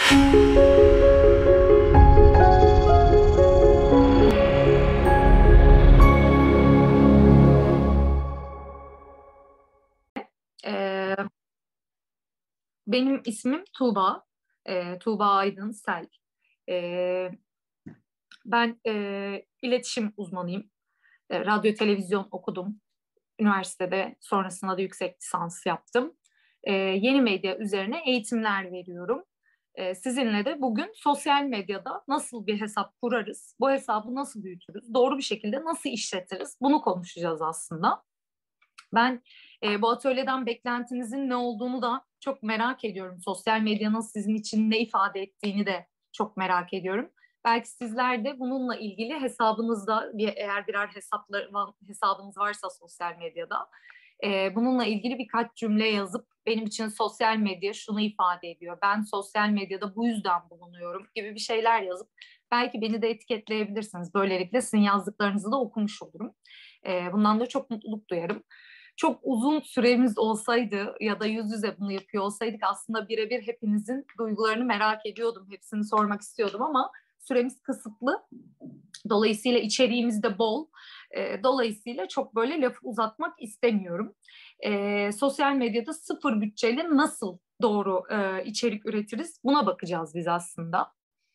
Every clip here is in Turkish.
Ee, Benim ismim Tuğba. Tuğba Aydın Sel. Ee, Ben iletişim uzmanıyım. Radyo televizyon okudum. Üniversitede sonrasında da yüksek lisans yaptım. Yeni medya üzerine eğitimler veriyorum. Sizinle de bugün sosyal medyada nasıl bir hesap kurarız, bu hesabı nasıl büyütürüz, doğru bir şekilde nasıl işletiriz, bunu konuşacağız aslında. Ben bu atölyeden beklentinizin ne olduğunu da çok merak ediyorum. Sosyal medyanın sizin için ne ifade ettiğini de çok merak ediyorum. Belki sizler de bununla ilgili hesabınızda, eğer birer hesabınız varsa sosyal medyada, bununla ilgili birkaç cümle yazıp benim için sosyal medya şunu ifade ediyor, ben sosyal medyada bu yüzden bulunuyorum gibi bir şeyler yazıp belki beni de etiketleyebilirsiniz. Böylelikle sizin yazdıklarınızı da okumuş olurum. Bundan da çok mutluluk duyarım. Çok uzun süremiz olsaydı ya da yüz yüze bunu yapıyor olsaydık aslında birebir hepinizin duygularını merak ediyordum. Hepsini sormak istiyordum ama süremiz kısıtlı. Dolayısıyla içeriğimiz de bol. Dolayısıyla çok böyle lafı uzatmak istemiyorum. Sosyal medyada sıfır bütçeyle nasıl doğru içerik üretiriz? Buna bakacağız biz aslında.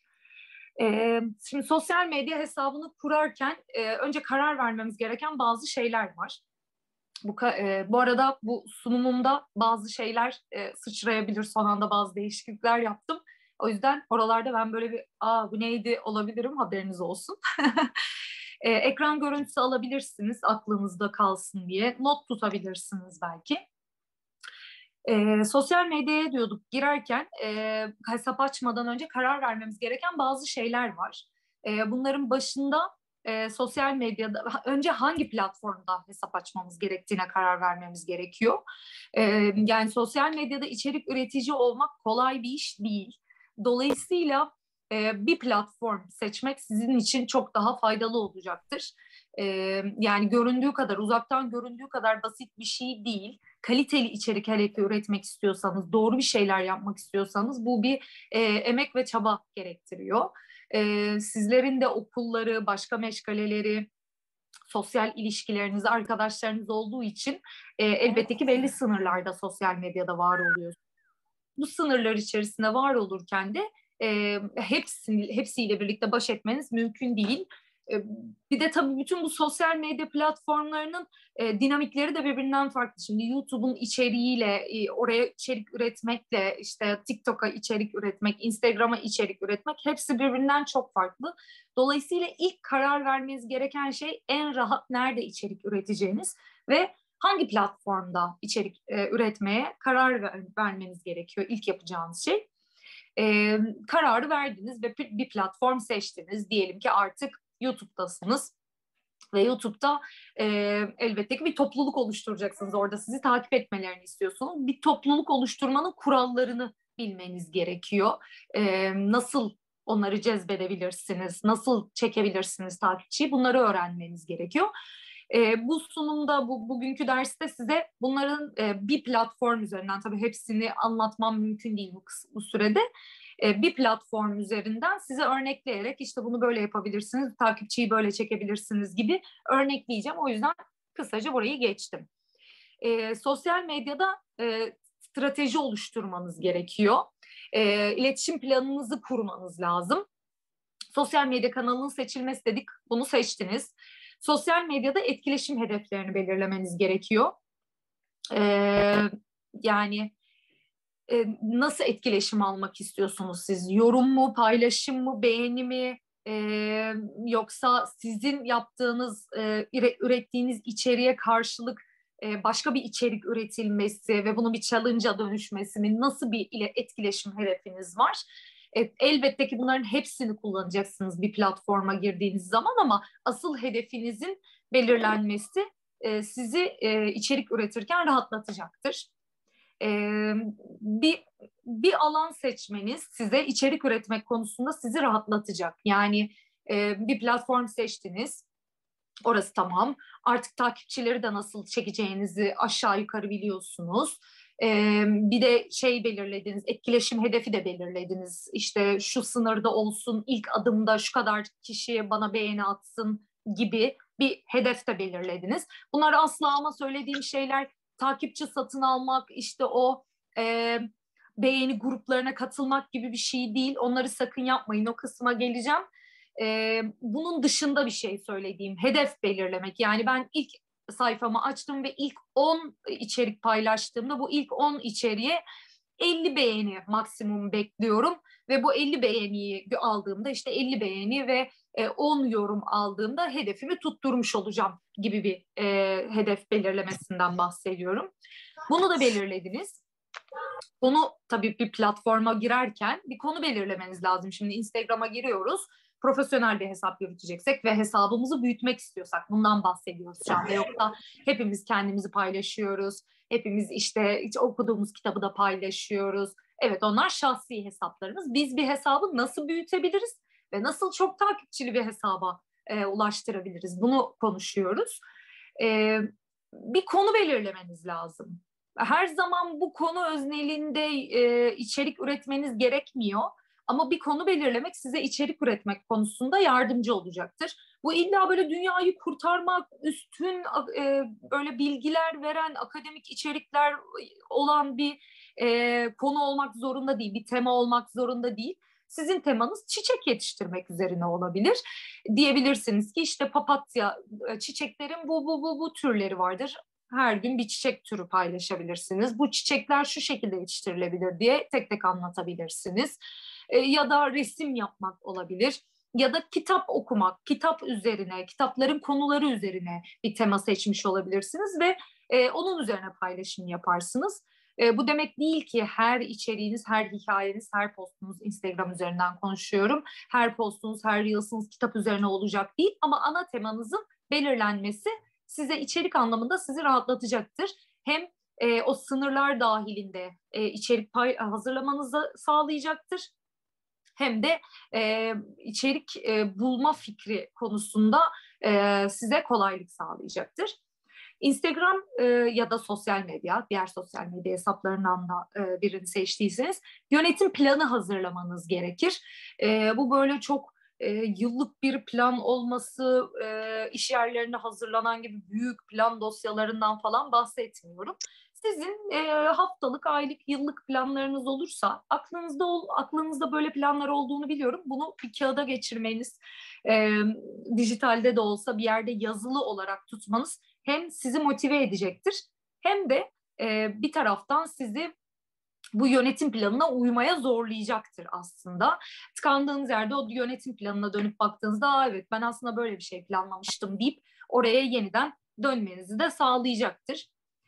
Şimdi sosyal medya hesabını kurarken önce karar vermemiz gereken bazı şeyler var. Bu arada bu sunumumda bazı şeyler sıçrayabilir. Son anda bazı değişiklikler yaptım. O yüzden oralarda ben böyle bir bu neydi olabilirim, haberiniz olsun. Ekran görüntüsü alabilirsiniz aklınızda kalsın diye. Not tutabilirsiniz belki. Sosyal medyaya diyorduk girerken hesap açmadan önce karar vermemiz gereken bazı şeyler var. Bunların başında sosyal medyada önce hangi platformda hesap açmamız gerektiğine karar vermemiz gerekiyor. Yani sosyal medyada içerik üretici olmak kolay bir iş değil. Dolayısıyla bir platform seçmek sizin için çok daha faydalı olacaktır. Yani göründüğü kadar, uzaktan göründüğü kadar basit bir şey değil. Kaliteli içerik hele ki üretmek istiyorsanız, doğru bir şeyler yapmak istiyorsanız bu bir emek ve çaba gerektiriyor. Sizlerin de okulları, başka meşgaleleri, sosyal ilişkileriniz, arkadaşlarınız olduğu için elbette ki belli sınırlarda sosyal medyada var oluyor. Bu sınırlar içerisinde var olurken de hepsiyle birlikte baş etmeniz mümkün değil. Bir de tabii bütün bu sosyal medya platformlarının dinamikleri de birbirinden farklı. Şimdi YouTube'un içeriğiyle, oraya içerik üretmekle, işte TikTok'a içerik üretmek, Instagram'a içerik üretmek hepsi birbirinden çok farklı. Dolayısıyla ilk karar vermeniz gereken şey en rahat nerede içerik üreteceğiniz ve hangi platformda içerik üretmeye karar vermeniz gerekiyor, ilk yapacağınız şey. Kararı verdiniz ve bir platform seçtiniz. Diyelim ki artık YouTube'dasınız ve YouTube'da elbette ki bir topluluk oluşturacaksınız. Orada sizi takip etmelerini istiyorsunuz. Bir topluluk oluşturmanın kurallarını bilmeniz gerekiyor. Nasıl onları cezbedebilirsiniz, nasıl çekebilirsiniz takipçiyi, bunları öğrenmeniz gerekiyor. Bu sunumda, bugünkü derste size bunların bir platform üzerinden, tabii hepsini anlatmam mümkün değil bu sürede, bir platform üzerinden size örnekleyerek işte bunu böyle yapabilirsiniz, takipçiyi böyle çekebilirsiniz gibi örnekleyeceğim. O yüzden kısaca burayı geçtim. Sosyal medyada strateji oluşturmanız gerekiyor. İletişim planınızı kurmanız lazım. Sosyal medya kanalının seçilmesi dedik, bunu seçtiniz. Sosyal medyada etkileşim hedeflerini belirlemeniz gerekiyor. Yani nasıl etkileşim almak istiyorsunuz siz? Yorum mu, paylaşım mı, beğeni mi? Yoksa sizin yaptığınız, ürettiğiniğiniz içeriğe karşılık başka bir içerik üretilmesi ve bunun bir challenge'a dönüşmesi mi? Nasıl bir etkileşim hedefiniz var? Elbette ki bunların hepsini kullanacaksınız bir platforma girdiğiniz zaman ama asıl hedefinizin belirlenmesi sizi içerik üretirken rahatlatacaktır. Bir alan seçmeniz size içerik üretmek konusunda sizi rahatlatacak. Yani bir platform seçtiniz, orası tamam. Artık takipçileri de nasıl çekeceğinizi aşağı yukarı biliyorsunuz. Bir de şey belirlediniz, etkileşim hedefi de belirlediniz. İşte şu sınırda olsun, ilk adımda şu kadar kişi bana beğeni atsın gibi bir hedef de belirlediniz. Bunlar asla ama söylediğim şeyler takipçi satın almak, işte o beğeni gruplarına katılmak gibi bir şey değil. Onları sakın yapmayın. O kısma geleceğim. Bunun dışında bir şey söylediğim, hedef belirlemek. Yani ben ilk sayfamı açtım ve ilk 10 içerik paylaştığımda bu ilk 10 içeriğe 50 beğeni maksimum bekliyorum ve bu 50 beğeniyi aldığımda işte 50 beğeni ve 10 yorum aldığımda hedefimi tutturmuş olacağım gibi bir hedef belirlemesinden bahsediyorum. Bunu da belirlediniz. Konu tabii bir platforma girerken bir konu belirlemeniz lazım. Şimdi Instagram'a giriyoruz. Profesyonel bir hesap yürüteceksek ve hesabımızı büyütmek istiyorsak bundan bahsediyoruz şu anda. Yoksa hepimiz kendimizi paylaşıyoruz. Hepimiz işte hiç okuduğumuz kitabı da paylaşıyoruz. Evet, onlar şahsi hesaplarımız. Biz bir hesabı nasıl büyütebiliriz ve nasıl çok takipçili bir hesaba ulaştırabiliriz? Bunu konuşuyoruz. E, Bir konu belirlemeniz lazım. Her zaman bu konu öznelinde içerik üretmeniz gerekmiyor. Ama bir konu belirlemek size içerik üretmek konusunda yardımcı olacaktır. Bu illa böyle dünyayı kurtarmak, üstün böyle bilgiler veren akademik içerikler olan bir konu olmak zorunda değil, bir tema olmak zorunda değil. Sizin temanız çiçek yetiştirmek üzerine olabilir. Diyebilirsiniz ki işte papatya, çiçeklerin bu türleri vardır. Her gün bir çiçek türü paylaşabilirsiniz. Bu çiçekler şu şekilde yetiştirilebilir diye tek tek anlatabilirsiniz. Ya da resim yapmak olabilir. Ya da kitap okumak, kitap üzerine, kitapların konuları üzerine bir tema seçmiş olabilirsiniz ve onun üzerine paylaşım yaparsınız. Bu demek değil ki her içeriğiniz, her hikayeniz, her postunuz Instagram üzerinden konuşuyorum. Her postunuz, her reels'ınız kitap üzerine olacak değil ama ana temanızın belirlenmesi size içerik anlamında sizi rahatlatacaktır. Hem o sınırlar dahilinde içerik hazırlamanızı sağlayacaktır. Hem de içerik bulma fikri konusunda size kolaylık sağlayacaktır. Instagram ya da sosyal medya, diğer sosyal medya hesaplarından da birini seçtiyseniz yönetim planı hazırlamanız gerekir. Bu böyle çok yıllık bir plan olması, iş yerlerinde hazırlanan gibi büyük plan dosyalarından falan bahsetmiyorum. Sizin haftalık, aylık, yıllık planlarınız olursa aklınızda böyle planlar olduğunu biliyorum. Bunu bir kağıda geçirmeniz, e, dijitalde de olsa bir yerde yazılı olarak tutmanız hem sizi motive edecektir hem de bir taraftan sizi bu yönetim planına uymaya zorlayacaktır aslında. Tıkandığınız yerde o yönetim planına dönüp baktığınızda evet ben aslında böyle bir şey planlamıştım deyip oraya yeniden dönmenizi de sağlayacaktır.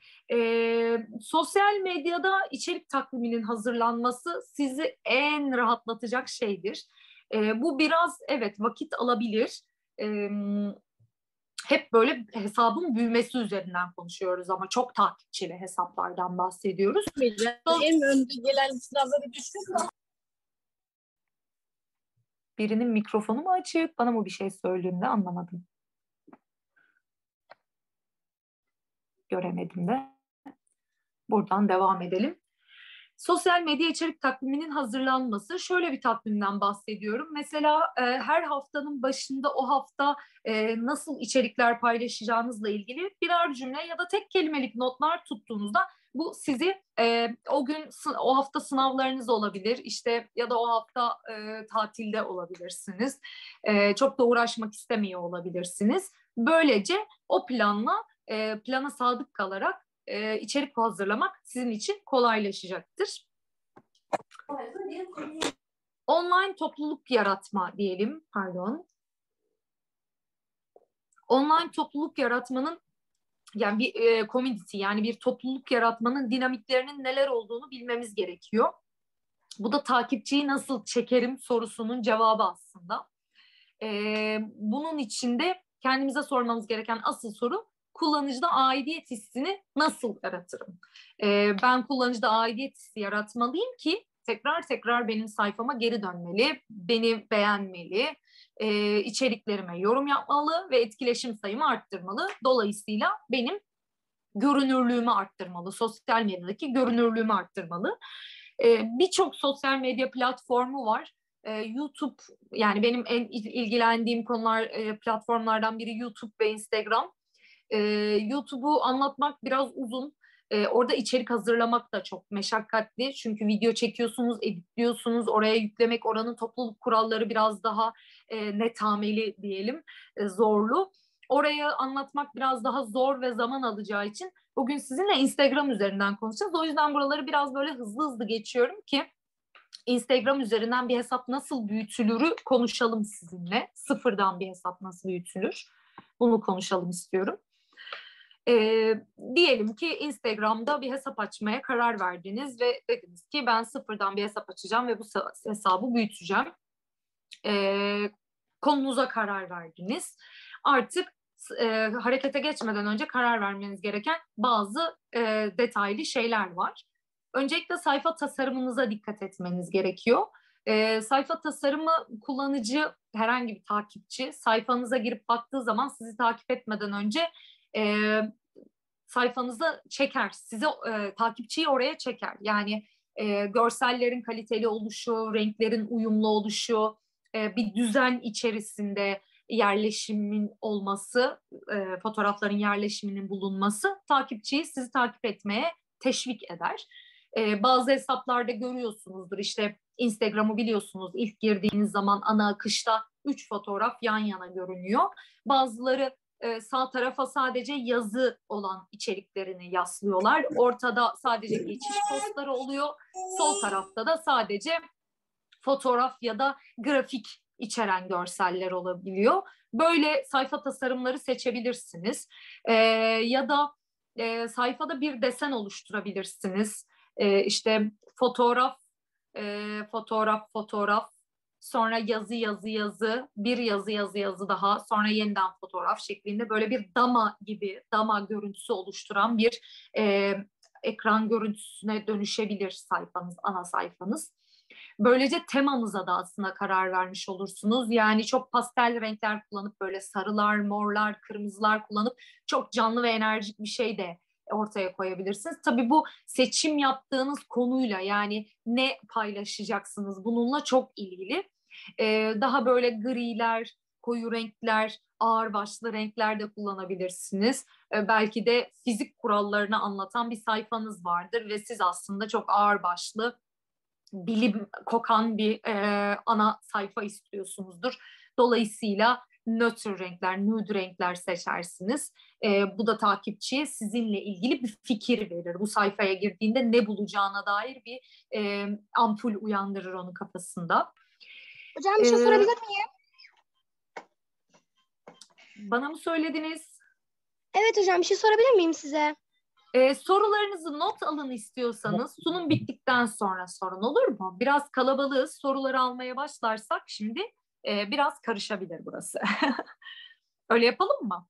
Sosyal medyada içerik takviminin hazırlanması sizi en rahatlatacak şeydir. Bu biraz evet vakit alabilir. Ee, Hep böyle hesabın büyümesi üzerinden konuşuyoruz ama çok takipçili hesaplardan bahsediyoruz. En önde gelen sınavları düşün. Birinin mikrofonu mu açık? Bana mı bir şey söylediğinde anlamadım. Göremedim de. Buradan devam edelim. Sosyal medya içerik takviminin hazırlanması. Şöyle bir takvimden bahsediyorum. Mesela her haftanın başında o hafta nasıl içerikler paylaşacağınızla ilgili birer cümle ya da tek kelimelik notlar tuttuğunuzda bu sizi o gün o hafta sınavlarınız olabilir işte ya da o hafta tatilde olabilirsiniz. Çok da uğraşmak istemiyor olabilirsiniz. Böylece o plana sadık kalarak içerik hazırlamak sizin için kolaylaşacaktır. Online topluluk yaratma diyelim, pardon. Online topluluk yaratmanın yani bir community yani bir topluluk yaratmanın dinamiklerinin neler olduğunu bilmemiz gerekiyor. Bu da takipçiyi nasıl çekerim sorusunun cevabı aslında. Bunun içinde kendimize sormamız gereken asıl soru kullanıcıda aidiyet hissini nasıl yaratırım? Ben kullanıcıda aidiyet hissi yaratmalıyım ki tekrar tekrar benim sayfama geri dönmeli, beni beğenmeli, içeriklerime yorum yapmalı ve etkileşim sayımı arttırmalı. Dolayısıyla benim görünürlüğümü arttırmalı, sosyal medyadaki görünürlüğümü arttırmalı. Birçok sosyal medya platformu var. YouTube, yani benim en ilgilendiğim konular, platformlardan biri YouTube ve Instagram. YouTube'u anlatmak biraz uzun. Orada içerik hazırlamak da çok meşakkatli. Çünkü video çekiyorsunuz, editliyorsunuz. Oraya yüklemek, oranın topluluk kuralları biraz daha netameli diyelim, zorlu. Oraya anlatmak biraz daha zor ve zaman alacağı için bugün sizinle Instagram üzerinden konuşacağız. O yüzden buraları biraz böyle hızlı hızlı geçiyorum ki Instagram üzerinden bir hesap nasıl büyütülürü konuşalım sizinle. Sıfırdan bir hesap nasıl büyütülür? Bunu konuşalım istiyorum. Diyelim ki Instagram'da bir hesap açmaya karar verdiniz ve dediniz ki ben sıfırdan bir hesap açacağım ve bu hesabı büyüteceğim. Konunuza karar verdiniz. Artık harekete geçmeden önce karar vermeniz gereken bazı detaylı şeyler var. Öncelikle sayfa tasarımınıza dikkat etmeniz gerekiyor. Sayfa tasarımı, kullanıcı, herhangi bir takipçi sayfanıza girip baktığı zaman sizi takip etmeden önce sayfanıza çeker. Sizi takipçiyi oraya çeker. Yani görsellerin kaliteli oluşu, renklerin uyumlu oluşu, bir düzen içerisinde yerleşimin olması, fotoğrafların yerleşiminin bulunması takipçiyi sizi takip etmeye teşvik eder. Bazı hesaplarda görüyorsunuzdur, işte Instagram'ı biliyorsunuz, ilk girdiğiniz zaman ana akışta 3 fotoğraf yan yana görünüyor. Bazıları sağ tarafa sadece yazı olan içeriklerini yaslıyorlar. Ortada sadece geçiş postları oluyor. Sol tarafta da sadece fotoğraf ya da grafik içeren görseller olabiliyor. Böyle sayfa tasarımları seçebilirsiniz. Ya da sayfada bir desen oluşturabilirsiniz. İşte fotoğraf, fotoğraf, sonra yazı, bir yazı daha, sonra yeniden fotoğraf şeklinde böyle bir dama görüntüsü oluşturan bir ekran görüntüsüne dönüşebilir sayfanız, ana sayfanız. Böylece temanıza da aslında karar vermiş olursunuz. Yani çok pastel renkler kullanıp, böyle sarılar, morlar, kırmızılar kullanıp çok canlı ve enerjik bir şey de ortaya koyabilirsiniz. Tabii bu seçim yaptığınız konuyla, yani ne paylaşacaksınız bununla çok ilgili. Daha böyle griler, koyu renkler, ağırbaşlı renkler de kullanabilirsiniz. Belki de fizik kurallarını anlatan bir sayfanız vardır ve siz aslında çok ağırbaşlı, bilim kokan bir ana sayfa istiyorsunuzdur. Dolayısıyla nötr renkler, nude renkler seçersiniz. Bu da takipçiye sizinle ilgili bir fikir verir. Bu sayfaya girdiğinde ne bulacağına dair bir ampul uyandırır onun kafasında. Hocam bir şey sorabilir miyim? Bana mı söylediniz? Evet hocam, bir şey sorabilir miyim size? Sorularınızı not alın istiyorsanız sunum bittikten sonra sorun, olur mu? Biraz kalabalığız. Soruları almaya başlarsak şimdi biraz karışabilir burası. Öyle yapalım mı?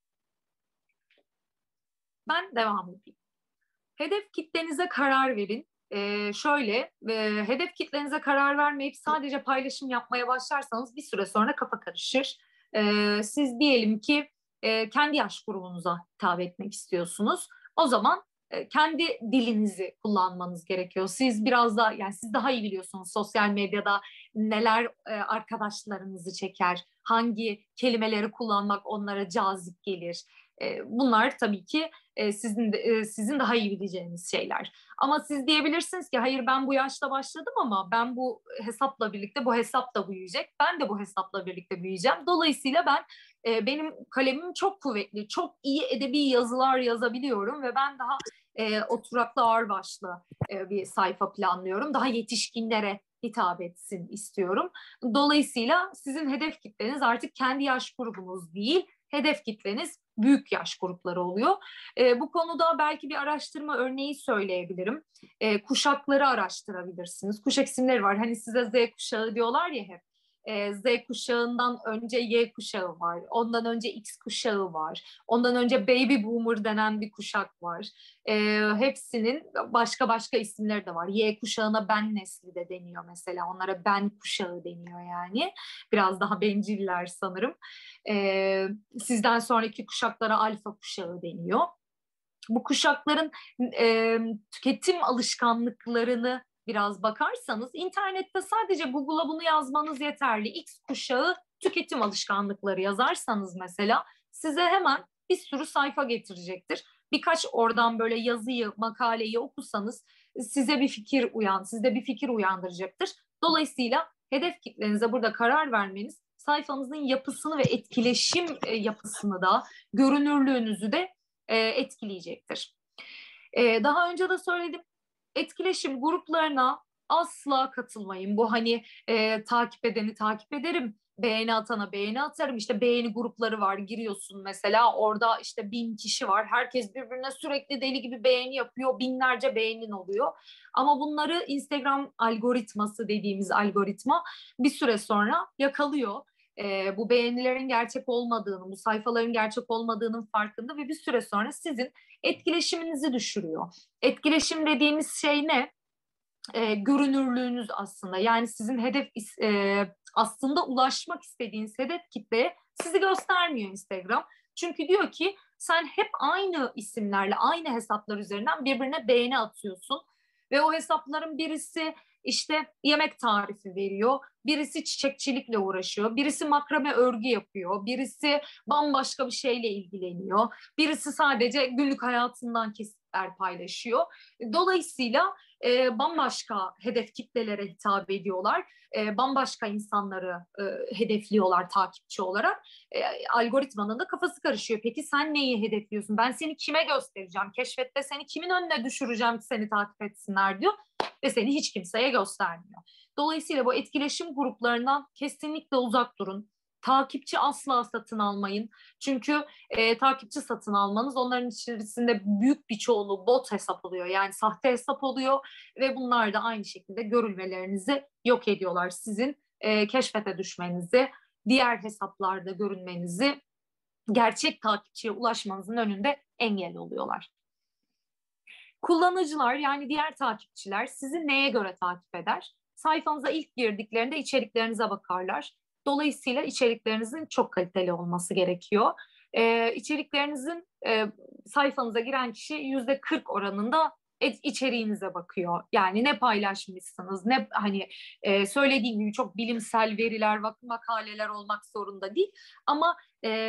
Ben devam edeyim. Hedef kitlenize karar verin. Hedef kitlenize karar vermeyip sadece paylaşım yapmaya başlarsanız bir süre sonra kafa karışır. Siz diyelim ki kendi yaş grubunuza hitap etmek istiyorsunuz. O zaman kendi dilinizi kullanmanız gerekiyor. Siz biraz daha, yani siz daha iyi biliyorsunuz sosyal medyada neler arkadaşlarınızı çeker, hangi kelimeleri kullanmak onlara cazip gelir. Bunlar tabii ki sizin daha iyi bileceğiniz şeyler. Ama siz diyebilirsiniz ki hayır, ben bu yaşta başladım ama ben bu hesapla birlikte bu hesap da büyüyecek. Ben de bu hesapla birlikte büyüyeceğim. Dolayısıyla benim kalemim çok kuvvetli, çok iyi edebi yazılar yazabiliyorum ve ben daha oturaklı, ağırbaşlı bir sayfa planlıyorum. Daha yetişkinlere hitap etsin istiyorum. Dolayısıyla sizin hedef kitleniz artık kendi yaş grubunuz değil, hedef kitleniz büyük yaş grupları oluyor. Bu konuda belki bir araştırma örneği söyleyebilirim. Kuşakları araştırabilirsiniz. Kuşak isimleri var. Hani size Z kuşağı diyorlar ya hep. Z kuşağından önce Y kuşağı var. Ondan önce X kuşağı var. Ondan önce Baby Boomer denen bir kuşak var. Hepsinin başka başka isimleri de var. Y kuşağına ben nesli de deniyor mesela. Onlara ben kuşağı deniyor yani. Biraz daha benciller sanırım. Sizden sonraki kuşaklara alfa kuşağı deniyor. Bu kuşakların tüketim alışkanlıklarını biraz bakarsanız internette sadece Google'a bunu yazmanız yeterli. X kuşağı tüketim alışkanlıkları yazarsanız mesela size hemen bir sürü sayfa getirecektir. Birkaç oradan böyle yazıyı, makaleyi okusanız sizde bir fikir uyandıracaktır. Dolayısıyla hedef kitlenize burada karar vermeniz sayfanızın yapısını ve etkileşim yapısını da, görünürlüğünüzü de etkileyecektir. Daha önce de söyledim, etkileşim gruplarına asla katılmayın. Bu hani takip edeni takip ederim, beğeni atana beğeni atarım. İşte beğeni grupları var, giriyorsun mesela, orada işte 1.000 kişi var. Herkes birbirine sürekli deli gibi beğeni yapıyor, binlerce beğenin oluyor. Ama bunları Instagram algoritması dediğimiz algoritma bir süre sonra yakalıyor. Bu beğenilerin gerçek olmadığını, bu sayfaların gerçek olmadığının farkında ve bir süre sonra sizin etkileşiminizi düşürüyor. Etkileşim dediğimiz şey ne? Görünürlüğünüz aslında. Yani sizin aslında ulaşmak istediğiniz hedef kitleye sizi göstermiyor Instagram. Çünkü diyor ki sen hep aynı isimlerle, aynı hesaplar üzerinden birbirine beğeni atıyorsun. Ve o hesapların birisi işte yemek tarifi veriyor, birisi çiçekçilikle uğraşıyor, birisi makrame örgü yapıyor, birisi bambaşka bir şeyle ilgileniyor, birisi sadece günlük hayatından kesitler paylaşıyor. Dolayısıyla bambaşka hedef kitlelere hitap ediyorlar. Bambaşka insanları hedefliyorlar takipçi olarak. Algoritmanın da kafası karışıyor. Peki sen neyi hedefliyorsun? Ben seni kime göstereceğim? Keşfette seni kimin önüne düşüreceğim ki seni takip etsinler diyor ve seni hiç kimseye göstermiyor. Dolayısıyla bu etkileşim gruplarından kesinlikle uzak durun. Takipçi asla satın almayın. Çünkü takipçi satın almanız onların içerisinde büyük bir çoğunluğu bot hesap oluyor. Yani sahte hesap oluyor ve bunlar da aynı şekilde görülmelerinizi yok ediyorlar. Sizin keşfete düşmenizi, diğer hesaplarda görünmenizi, gerçek takipçiye ulaşmanızın önünde engel oluyorlar. Kullanıcılar yani diğer takipçiler sizi neye göre takip eder? Sayfanıza ilk girdiklerinde içeriklerinize bakarlar. Dolayısıyla içeriklerinizin çok kaliteli olması gerekiyor. İçeriklerinizin sayfanıza giren kişi %40 oranında içeriğinize bakıyor. Yani ne paylaşmışsınız, ne hani söylediğim gibi çok bilimsel veriler, makaleler olmak zorunda değil. Ama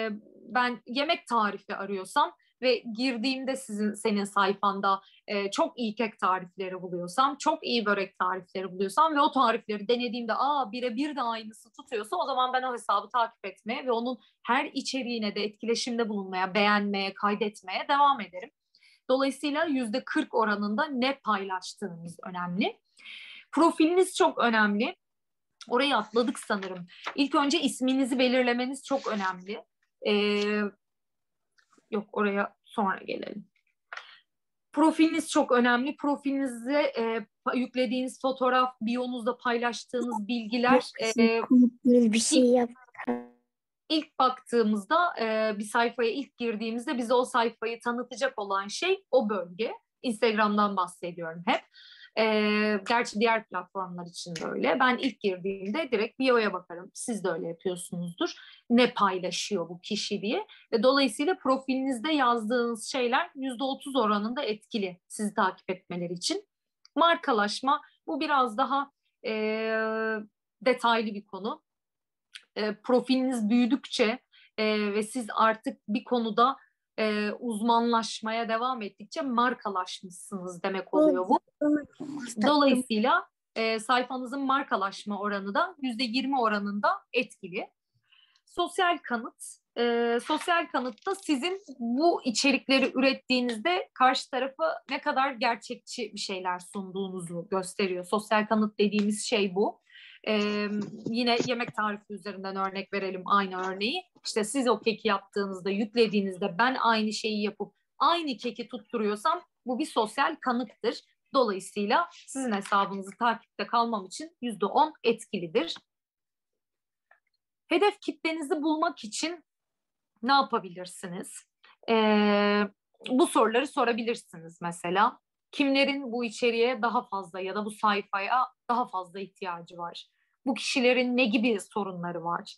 ben yemek tarifi arıyorsam ve girdiğimde senin sayfanda çok iyi kek tarifleri buluyorsam, çok iyi börek tarifleri buluyorsam ve o tarifleri denediğimde birebir de aynısı tutuyorsa o zaman ben o hesabı takip etmeye ve onun her içeriğine de etkileşimde bulunmaya, beğenmeye, kaydetmeye devam ederim. Dolayısıyla %40 oranında ne paylaştığınız önemli. Profiliniz çok önemli. Orayı atladık sanırım. İlk önce isminizi belirlemeniz çok önemli. Yok, oraya sonra gelelim. Profiliniz çok önemli. Profilinize yüklediğiniz fotoğraf, biyonuzda paylaştığınız bilgiler Bir şey yap. ilk baktığımızda bir sayfaya ilk girdiğimizde bize o sayfayı tanıtacak olan şey o bölge. Instagram'dan bahsediyorum hep. Gerçi diğer platformlar için de öyle. Ben ilk girdiğimde direkt bio'ya bakarım. Siz de öyle yapıyorsunuzdur. Ne paylaşıyor bu kişi diye. Ve dolayısıyla profilinizde yazdığınız şeyler %30 oranında etkili sizi takip etmeleri için. Markalaşma bu biraz daha detaylı bir konu. Profiliniz büyüdükçe ve siz artık bir konuda uzmanlaşmaya devam ettikçe markalaşmışsınız demek oluyor bu. Dolayısıyla sayfanızın markalaşma oranı da %20 oranında etkili. Sosyal kanıt. Sosyal kanıtta sizin bu içerikleri ürettiğinizde karşı tarafa ne kadar gerçekçi bir şeyler sunduğunuzu gösteriyor. Sosyal kanıt dediğimiz şey bu. Yine yemek tarifi üzerinden örnek verelim, aynı örneği. İşte siz o keki yaptığınızda, yüklediğinizde ben aynı şeyi yapıp aynı keki tutturuyorsam bu bir sosyal kanıttır. Dolayısıyla sizin hesabınızı takipte kalmam için %10 etkilidir. Hedef kitlenizi bulmak için ne yapabilirsiniz? Bu soruları sorabilirsiniz mesela. Kimlerin bu içeriğe daha fazla ya da bu sayfaya daha fazla ihtiyacı var? Bu kişilerin ne gibi sorunları var?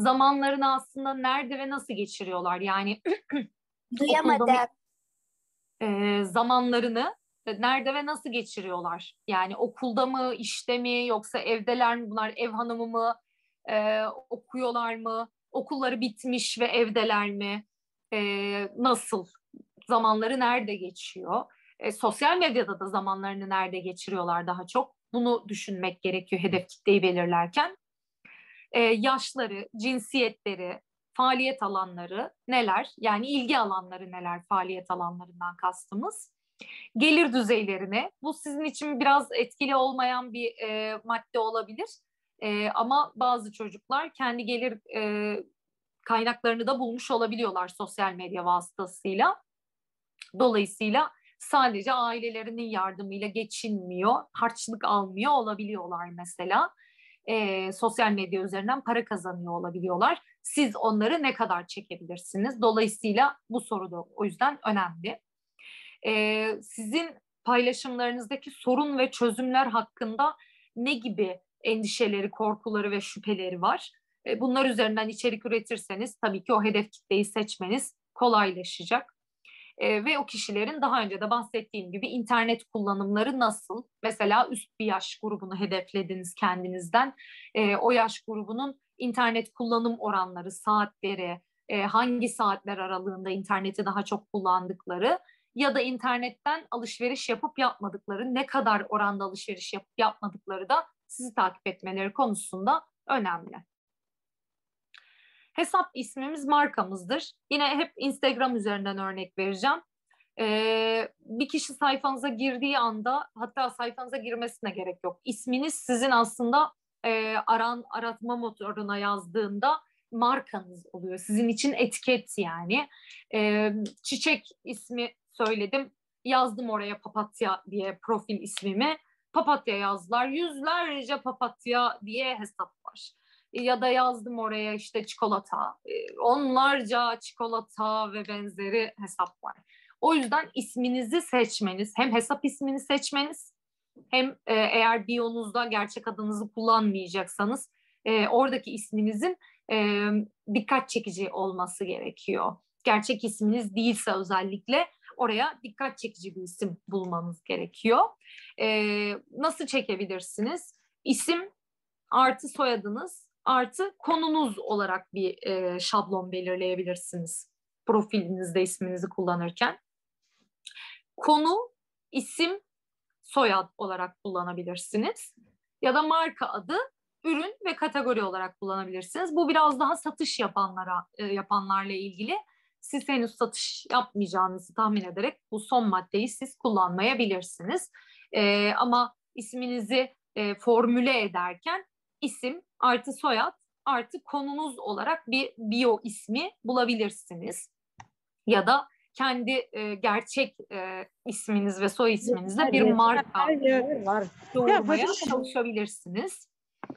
Zamanlarını aslında nerede ve nasıl geçiriyorlar? Yani Duyamadım. zamanlarını nerede ve nasıl geçiriyorlar? Yani okulda mı, işte mi, yoksa evdeler mi? Bunlar ev hanımı mı? Okuyorlar mı? Okulları bitmiş ve evdeler mi? Nasıl? Zamanları nerede geçiyor? Sosyal medyada da zamanlarını nerede geçiriyorlar daha çok? Bunu düşünmek gerekiyor hedef kitleyi belirlerken. Yaşları, cinsiyetleri, faaliyet alanları neler? Yani ilgi alanları neler faaliyet alanlarından kastımız? Gelir düzeylerini, bu sizin için biraz etkili olmayan bir madde olabilir. Ama bazı çocuklar kendi gelir kaynaklarını da bulmuş olabiliyorlar sosyal medya vasıtasıyla. Dolayısıyla sadece ailelerinin yardımıyla geçinmiyor, harçlık almıyor olabiliyorlar mesela. Sosyal medya üzerinden para kazanıyor olabiliyorlar. Siz onları ne kadar çekebilirsiniz? Dolayısıyla bu soru da o yüzden önemli. Sizin paylaşımlarınızdaki sorun ve çözümler hakkında ne gibi endişeleri, korkuları ve şüpheleri var? Bunlar üzerinden içerik üretirseniz tabii ki o hedef kitleyi seçmeniz kolaylaşacak. Ve o kişilerin daha önce de bahsettiğim gibi internet kullanımları nasıl? Mesela üst bir yaş grubunu hedeflediniz kendinizden. O yaş grubunun internet kullanım oranları, saatleri, hangi saatler aralığında interneti daha çok kullandıkları ya da internetten alışveriş yapıp yapmadıkları, ne kadar oranda alışveriş yapıp yapmadıkları da sizi takip etmeleri konusunda önemli. Hesap ismimiz markamızdır. Yine hep Instagram üzerinden örnek vereceğim. Bir kişi sayfanıza girdiği anda, hatta sayfanıza girmesine gerek yok. İsminiz sizin aslında aratma motoruna yazdığında markanız oluyor. Sizin için etiket yani. Çiçek ismi söyledim. Yazdım oraya papatya diye profil ismimi. Papatya yazdılar. Yüzlerce papatya diye hesap var. Ya da yazdım oraya işte çikolata. Onlarca çikolata ve benzeri hesap var. O yüzden isminizi seçmeniz, hem hesap ismini seçmeniz, hem eğer biyonuzda gerçek adınızı kullanmayacaksanız oradaki isminizin dikkat çekici olması gerekiyor. Gerçek isminiz değilse özellikle oraya dikkat çekici bir isim bulmanız gerekiyor. Nasıl çekebilirsiniz? İsim artı soyadınız artı konunuz olarak bir şablon belirleyebilirsiniz profilinizde isminizi kullanırken. Konu, isim, soyad olarak kullanabilirsiniz. Ya da marka adı, ürün ve kategori olarak kullanabilirsiniz. Bu biraz daha satış yapanlarla ilgili. Siz henüz satış yapmayacağınızı tahmin ederek bu son maddeyi siz kullanmayabilirsiniz. Ama isminizi formüle ederken isim artı soyad artı konunuz olarak bir bio ismi bulabilirsiniz. Ya da kendi gerçek isminiz ve soy isminizle bir marka doğurmaya çalışabilirsiniz.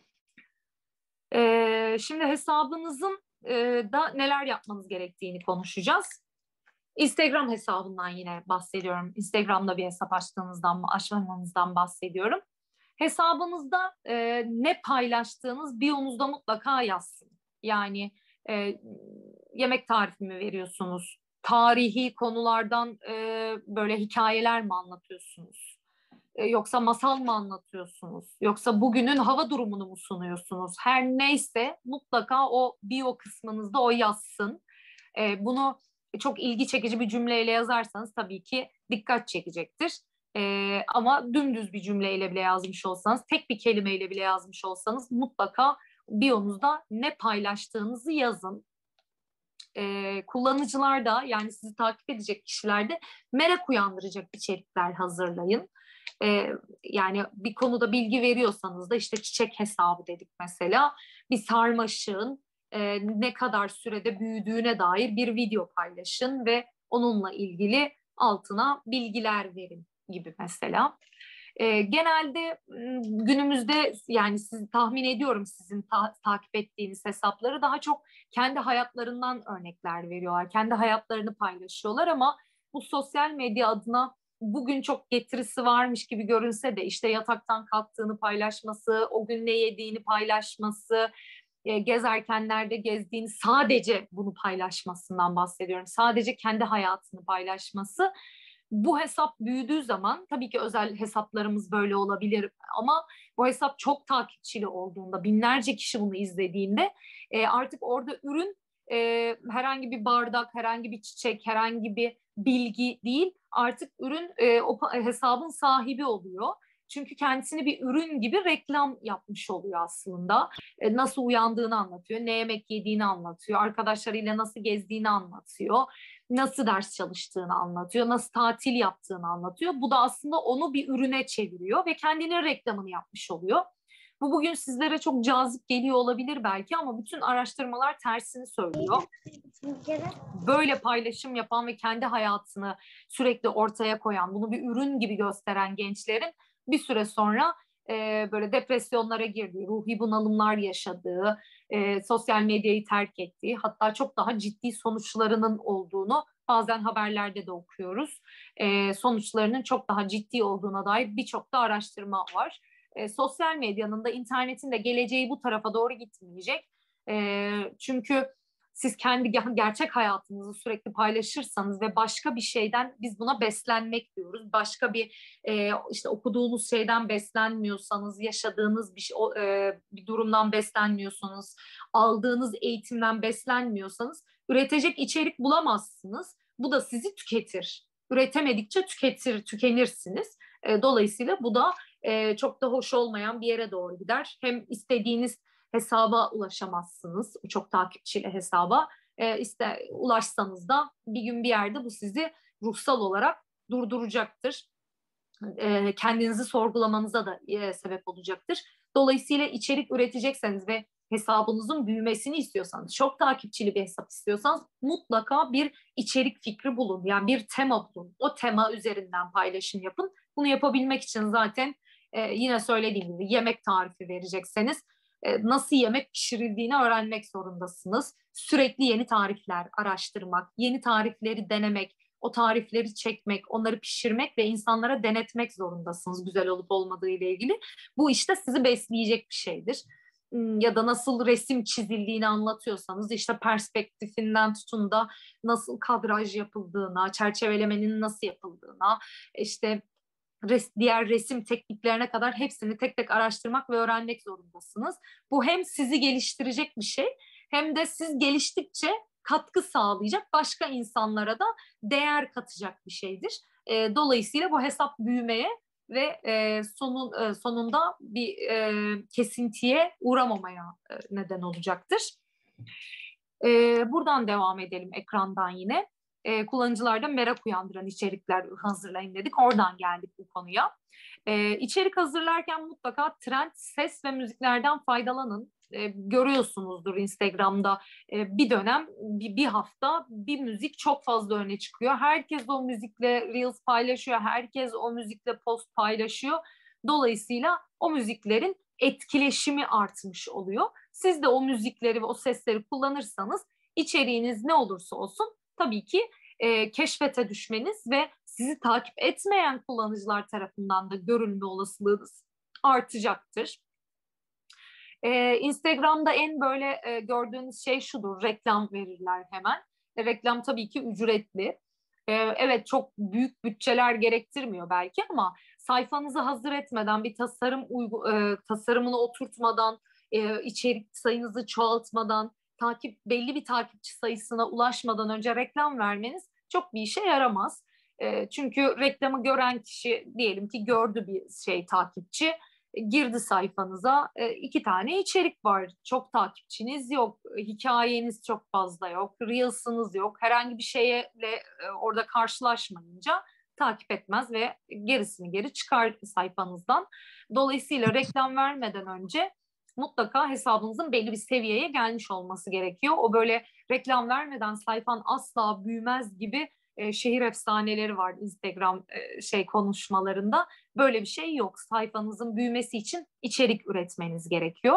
Şimdi hesabınızın da neler yapmanız gerektiğini konuşacağız. Instagram hesabından yine bahsediyorum. Instagram'da bir hesap açmanızdan bahsediyorum. Hesabınızda ne paylaştığınız biyonuzda mutlaka yazsın. Yani yemek tarifi mi veriyorsunuz? Tarihi konulardan böyle hikayeler mi anlatıyorsunuz? Yoksa masal mı anlatıyorsunuz? Yoksa bugünün hava durumunu mu sunuyorsunuz? Her neyse mutlaka o bio kısmınızda o yazsın. Bunu çok ilgi çekici bir cümleyle yazarsanız tabii ki dikkat çekecektir. Ama dümdüz bir cümleyle bile yazmış olsanız, tek bir kelimeyle bile yazmış olsanız mutlaka biyonuzda ne paylaştığınızı yazın. Kullanıcılar da, yani sizi takip edecek kişiler de merak uyandıracak içerikler hazırlayın. Yani bir konuda bilgi veriyorsanız da işte çiçek hesabı dedik mesela, bir sarmaşığın ne kadar sürede büyüdüğüne dair bir video paylaşın ve onunla ilgili altına bilgiler verin gibi mesela. Genelde günümüzde, yani sizi tahmin ediyorum, sizin takip ettiğiniz hesapları daha çok kendi hayatlarından örnekler veriyorlar. Kendi hayatlarını paylaşıyorlar ama bu sosyal medya adına bugün çok getirisi varmış gibi görünse de işte yataktan kalktığını paylaşması, o gün ne yediğini paylaşması, gezerken nerede gezdiğini, sadece bunu paylaşmasından bahsediyorum. Sadece kendi hayatını paylaşması bu hesap büyüdüğü zaman, tabii ki özel hesaplarımız böyle olabilir ama bu hesap çok takipçili olduğunda, binlerce kişi bunu izlediğinde artık orada ürün herhangi bir bardak, herhangi bir çiçek, herhangi bir bilgi değil, artık ürün o hesabın sahibi oluyor. Çünkü kendisini bir ürün gibi reklam yapmış oluyor aslında. Nasıl uyandığını anlatıyor, ne yemek yediğini anlatıyor, arkadaşlarıyla nasıl gezdiğini anlatıyor, nasıl ders çalıştığını anlatıyor, nasıl tatil yaptığını anlatıyor. Bu da aslında onu bir ürüne çeviriyor ve kendinin reklamını yapmış oluyor. Bu bugün sizlere çok cazip geliyor olabilir belki ama bütün araştırmalar tersini söylüyor. Böyle paylaşım yapan ve kendi hayatını sürekli ortaya koyan, bunu bir ürün gibi gösteren gençlerin bir süre sonra böyle depresyonlara girdiği, ruhi bunalımlar yaşadığı, sosyal medyayı terk ettiği, hatta çok daha ciddi sonuçlarının olduğunu bazen haberlerde de okuyoruz. Sonuçlarının çok daha ciddi olduğuna dair birçok da araştırma var. Sosyal medyanın da, internetin de geleceği bu tarafa doğru gitmeyecek. Çünkü siz kendi gerçek hayatınızı sürekli paylaşırsanız ve başka bir şeyden, biz buna beslenmek diyoruz. Başka bir işte okuduğunuz şeyden beslenmiyorsanız, yaşadığınız bir durumdan beslenmiyorsanız, aldığınız eğitimden beslenmiyorsanız üretecek içerik bulamazsınız. Bu da sizi tüketir. Üretemedikçe tükenirsiniz. Dolayısıyla bu da çok da hoş olmayan bir yere doğru gider. Hem istediğiniz hesaba ulaşamazsınız, çok takipçili hesaba. İşte ulaşsanız da bir gün bir yerde bu sizi ruhsal olarak durduracaktır. Kendinizi sorgulamanıza da sebep olacaktır. Dolayısıyla içerik üretecekseniz ve hesabınızın büyümesini istiyorsanız, çok takipçili bir hesap istiyorsanız mutlaka bir içerik fikri bulun. Yani bir tema bulun. O tema üzerinden paylaşım yapın. Bunu yapabilmek için zaten yine söylediğim gibi yemek tarifi verecekseniz nasıl yemek pişirildiğini öğrenmek zorundasınız. Sürekli yeni tarifler araştırmak, yeni tarifleri denemek, o tarifleri çekmek, onları pişirmek ve insanlara denetmek zorundasınız güzel olup olmadığı ile ilgili. Bu işte sizi besleyecek bir şeydir. Ya da nasıl resim çizildiğini anlatıyorsanız, işte perspektifinden tutun da nasıl kadraj yapıldığına, çerçevelemenin nasıl yapıldığına, işte diğer resim tekniklerine kadar hepsini tek tek araştırmak ve öğrenmek zorundasınız. Bu hem sizi geliştirecek bir şey, hem de siz geliştikçe katkı sağlayacak, başka insanlara da değer katacak bir şeydir. Dolayısıyla bu hesap büyümeye ve sonunda bir kesintiye uğramamaya neden olacaktır. Buradan devam edelim, ekrandan yine. Kullanıcılarda merak uyandıran içerikler hazırlayın dedik. Oradan geldik bu konuya. İçerik hazırlarken mutlaka trend, ses ve müziklerden faydalanın. Görüyorsunuzdur Instagram'da bir dönem, bir hafta bir müzik çok fazla öne çıkıyor. Herkes o müzikle Reels paylaşıyor. Herkes o müzikle post paylaşıyor. Dolayısıyla o müziklerin etkileşimi artmış oluyor. Siz de o müzikleri ve o sesleri kullanırsanız içeriğiniz ne olursa olsun tabii ki keşfete düşmeniz ve sizi takip etmeyen kullanıcılar tarafından da görülme olasılığınız artacaktır. Instagram'da en böyle gördüğünüz şey şudur: reklam verirler hemen. Reklam tabii ki ücretli. Evet, çok büyük bütçeler gerektirmiyor belki ama sayfanızı hazır etmeden, bir tasarımını oturtmadan, içerik sayınızı çoğaltmadan, belli bir takipçi sayısına ulaşmadan önce reklam vermeniz çok bir işe yaramaz. Çünkü reklamı gören kişi diyelim ki gördü bir takipçi, girdi sayfanıza, 2 tane içerik var. Çok takipçiniz yok, hikayeniz çok fazla yok, Reels'ınız yok. Herhangi bir şeyle orada karşılaşmayınca takip etmez ve gerisini geri çıkar sayfanızdan. Dolayısıyla reklam vermeden önce mutlaka hesabınızın belli bir seviyeye gelmiş olması gerekiyor. O böyle reklam vermeden sayfan asla büyümez gibi şehir efsaneleri var Instagram konuşmalarında. Böyle bir şey yok. Sayfanızın büyümesi için içerik üretmeniz gerekiyor.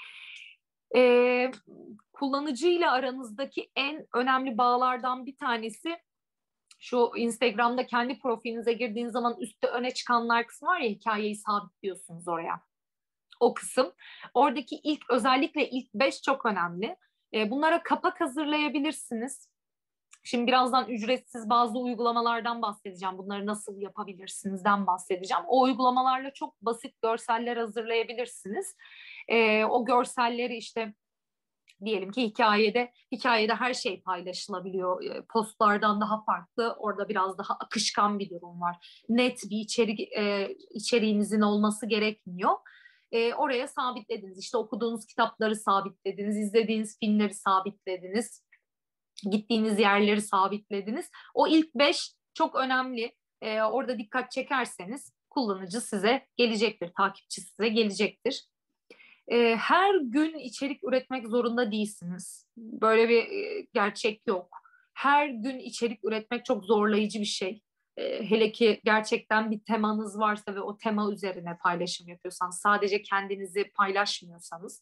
Kullanıcıyla aranızdaki en önemli bağlardan bir tanesi şu: Instagram'da kendi profilinize girdiğiniz zaman üstte öne çıkanlar kısmı var ya, hikayeyi sabitliyorsunuz oraya. O kısım. Oradaki özellikle ilk 5 çok önemli. Bunlara kapak hazırlayabilirsiniz. Şimdi birazdan ücretsiz bazı uygulamalardan bahsedeceğim. Bunları nasıl yapabilirsinizden bahsedeceğim. O uygulamalarla çok basit görseller hazırlayabilirsiniz. O görselleri işte diyelim ki hikayede her şey paylaşılabiliyor. Postlardan daha farklı, orada biraz daha akışkan bir durum var. Net bir içeriğinizin olması gerekmiyor. Oraya sabitlediniz. İşte okuduğunuz kitapları sabitlediniz, izlediğiniz filmleri sabitlediniz, gittiğiniz yerleri sabitlediniz. O ilk 5 çok önemli. Orada dikkat çekerseniz kullanıcı size gelecektir, takipçi size gelecektir. Her gün içerik üretmek zorunda değilsiniz. Böyle bir gerçek yok. Her gün içerik üretmek çok zorlayıcı bir şey. Hele ki gerçekten bir temanız varsa ve o tema üzerine paylaşım yapıyorsanız, sadece kendinizi paylaşmıyorsanız,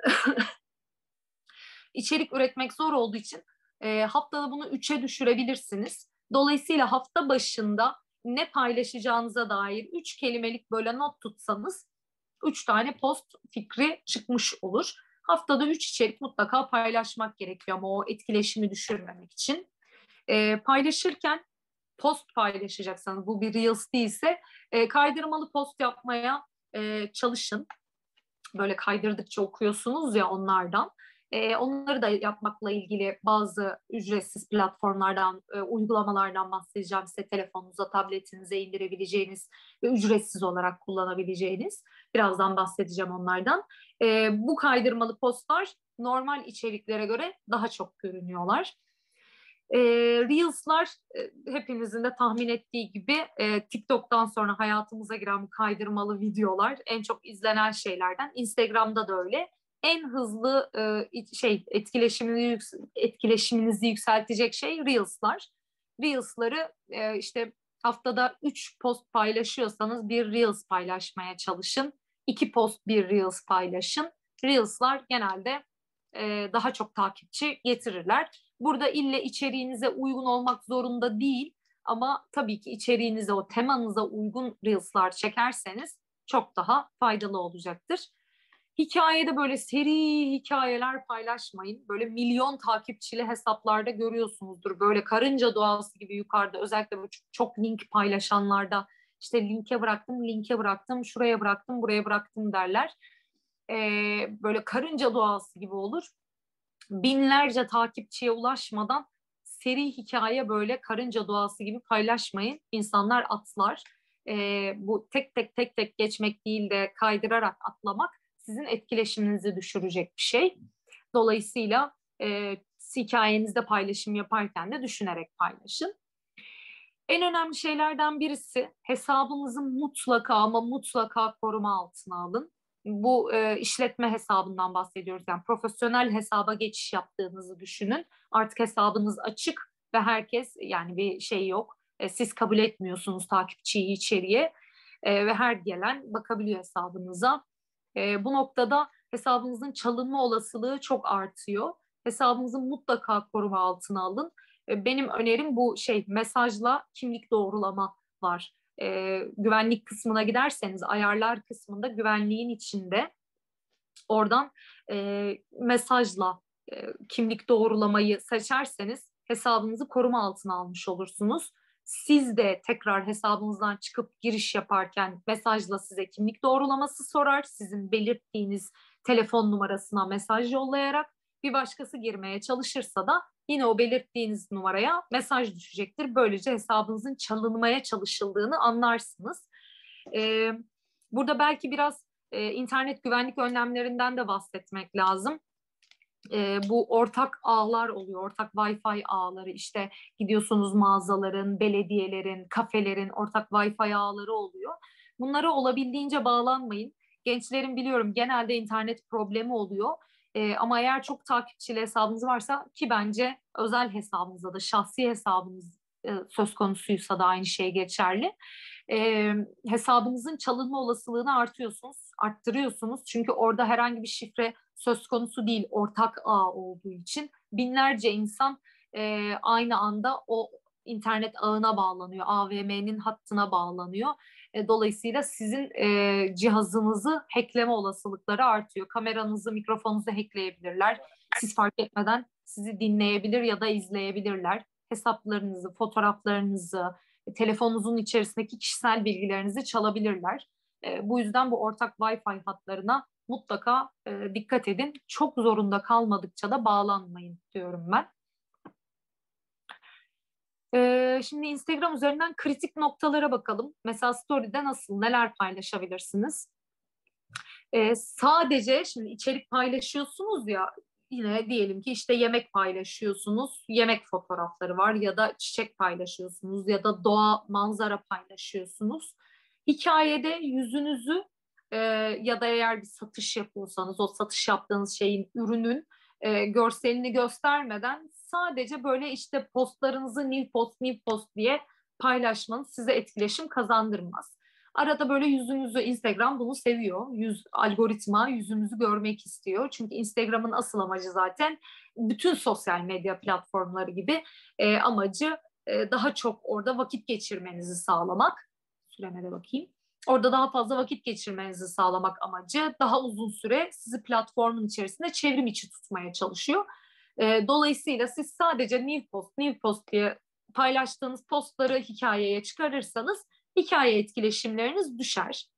içerik üretmek zor olduğu için haftada bunu 3'e düşürebilirsiniz. Dolayısıyla hafta başında ne paylaşacağınıza dair 3 kelimelik böyle not tutsanız 3 tane post fikri çıkmış olur. Haftada 3 içerik mutlaka paylaşmak gerekiyor ama o etkileşimi düşürmemek için. Paylaşırken post paylaşacaksanız, bu bir Reels değilse kaydırmalı post yapmaya çalışın. Böyle kaydırdıkça okuyorsunuz ya onlardan. Onları da yapmakla ilgili bazı ücretsiz platformlardan, uygulamalardan bahsedeceğim size. Telefonunuza, tabletinize indirebileceğiniz ve ücretsiz olarak kullanabileceğiniz. Birazdan bahsedeceğim onlardan. Bu kaydırmalı postlar normal içeriklere göre daha çok görünüyorlar. Reels'lar hepinizin de tahmin ettiği gibi TikTok'tan sonra hayatımıza giren bu kaydırmalı videolar en çok izlenen şeylerden. Instagram'da da öyle. En hızlı etkileşiminizi yükseltecek şey Reels'lar. Reels'ları işte haftada 3 post paylaşıyorsanız bir Reels paylaşmaya çalışın. 2 post bir Reels paylaşın. Reels'lar genelde daha çok takipçi getirirler. Burada ille içeriğinize uygun olmak zorunda değil ama tabii ki içeriğinize, o temanıza uygun Reels'lar çekerseniz çok daha faydalı olacaktır. Hikayede böyle seri hikayeler paylaşmayın. Böyle milyon takipçili hesaplarda görüyorsunuzdur. Böyle karınca doğası gibi yukarıda, özellikle bu çok link paylaşanlarda işte linke bıraktım, şuraya bıraktım, buraya bıraktım derler. Böyle karınca doğası gibi olur. Binlerce takipçiye ulaşmadan seri hikaye böyle karınca doğası gibi paylaşmayın. İnsanlar atlar. Bu tek tek geçmek değil de kaydırarak atlamak sizin etkileşiminizi düşürecek bir şey. Dolayısıyla hikayenizde paylaşım yaparken de düşünerek paylaşın. En önemli şeylerden birisi, hesabınızı mutlaka ama mutlaka koruma altına alın. Bu işletme hesabından bahsediyoruz. Yani profesyonel hesaba geçiş yaptığınızı düşünün. Artık hesabınız açık ve herkes, yani bir şey yok. Siz kabul etmiyorsunuz takipçiyi içeriye ve her gelen bakabiliyor hesabınıza. Bu noktada hesabınızın çalınma olasılığı çok artıyor. Hesabınızı mutlaka koruma altına alın. Benim önerim bu mesajla kimlik doğrulama var. Güvenlik kısmına giderseniz, ayarlar kısmında güvenliğin içinde oradan mesajla kimlik doğrulamayı seçerseniz hesabınızı koruma altına almış olursunuz. Siz de tekrar hesabınızdan çıkıp giriş yaparken mesajla size kimlik doğrulaması sorar. Sizin belirttiğiniz telefon numarasına mesaj yollayarak bir başkası girmeye çalışırsa da yine o belirttiğiniz numaraya mesaj düşecektir. Böylece hesabınızın çalınmaya çalışıldığını anlarsınız. Burada belki biraz internet güvenlik önlemlerinden de bahsetmek lazım. Bu ortak ağlar oluyor, ortak Wi-Fi ağları, işte gidiyorsunuz mağazaların, belediyelerin, kafelerin ortak Wi-Fi ağları oluyor. Bunlara olabildiğince bağlanmayın. Gençlerin biliyorum genelde internet problemi oluyor. Ama eğer çok takipçili hesabınız varsa, ki bence özel hesabınızda da, şahsi hesabınız söz konusuysa da aynı şey geçerli. Hesabınızın çalınma olasılığını arttırıyorsunuz. Çünkü orada herhangi bir şifre söz konusu değil, ortak ağ olduğu için binlerce insan aynı anda o internet ağına bağlanıyor, AVM'nin hattına bağlanıyor. Dolayısıyla sizin cihazınızı hackleme olasılıkları artıyor. Kameranızı, mikrofonunuzu hackleyebilirler. Siz fark etmeden sizi dinleyebilir ya da izleyebilirler. hesaplarınızı, fotoğraflarınızı, telefonunuzun içerisindeki kişisel bilgilerinizi çalabilirler. Bu yüzden bu ortak Wi-Fi hatlarına mutlaka dikkat edin. Çok zorunda kalmadıkça da bağlanmayın diyorum ben. Şimdi Instagram üzerinden kritik noktalara bakalım. Mesela Story'de neler paylaşabilirsiniz? Sadece şimdi içerik paylaşıyorsunuz ya, yine diyelim ki işte yemek paylaşıyorsunuz, yemek fotoğrafları var ya da çiçek paylaşıyorsunuz ya da doğa, manzara paylaşıyorsunuz. Hikayede yüzünüzü ya da eğer bir satış yapıyorsanız o satış yaptığınız şeyin, ürünün görselini göstermeden sadece böyle işte postlarınızı new post diye paylaşmanız size etkileşim kazandırmaz. Arada böyle yüzünüzü, Instagram bunu seviyor. Algoritma yüzünüzü görmek istiyor. Çünkü Instagram'ın asıl amacı zaten bütün sosyal medya platformları gibi amacı daha çok orada vakit geçirmenizi sağlamak. Süreme de bakayım. Orada daha fazla vakit geçirmenizi sağlamak amacı, daha uzun süre sizi platformun içerisinde çevrim içi tutmaya çalışıyor. Dolayısıyla siz sadece new post diye paylaştığınız postları hikayeye çıkarırsanız hikaye etkileşimleriniz düşer.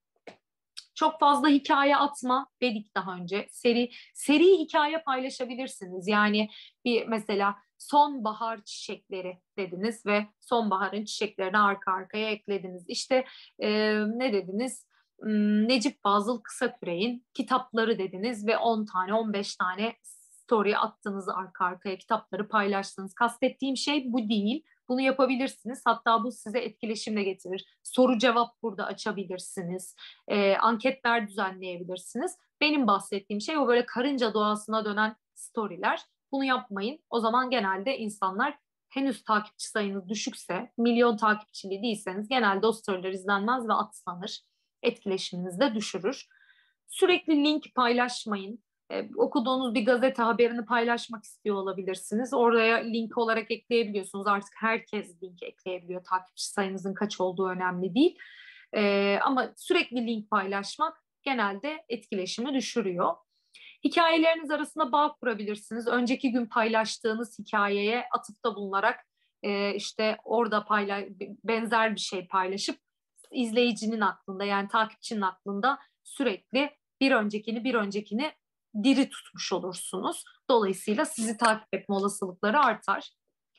Çok fazla hikaye atma dedik daha önce. Seri hikaye paylaşabilirsiniz. Yani bir mesela sonbahar çiçekleri dediniz ve sonbaharın çiçeklerini arka arkaya eklediniz. İşte ne dediniz? Necip Fazıl Kısaküre'nin kitapları dediniz ve 10 tane 15 tane story attınız, arka arkaya kitapları paylaştınız. Kastettiğim şey bu değil. Bunu yapabilirsiniz. Hatta bu size etkileşimle getirir. Soru cevap burada açabilirsiniz. Anketler düzenleyebilirsiniz. Benim bahsettiğim şey o böyle karınca doğasına dönen storyler. Bunu yapmayın. O zaman genelde insanlar, henüz takipçi sayınız düşükse, milyon takipçili değilseniz genelde o storyler izlenmez ve atlanır. Etkileşiminizi de düşürür. Sürekli link paylaşmayın. Okuduğunuz bir gazete haberini paylaşmak istiyor olabilirsiniz. Oraya link olarak ekleyebiliyorsunuz. Artık herkes link ekleyebiliyor. Takipçi sayınızın kaç olduğu önemli değil. Ama sürekli link paylaşmak genelde etkileşimi düşürüyor. Hikayeleriniz arasında bağ kurabilirsiniz. Önceki gün paylaştığınız hikayeye atıfta bulunarak işte orada benzer bir şey paylaşıp izleyicinin aklında, yani takipçinin aklında sürekli bir öncekini diri tutmuş olursunuz. Dolayısıyla sizi takip etme olasılıkları artar.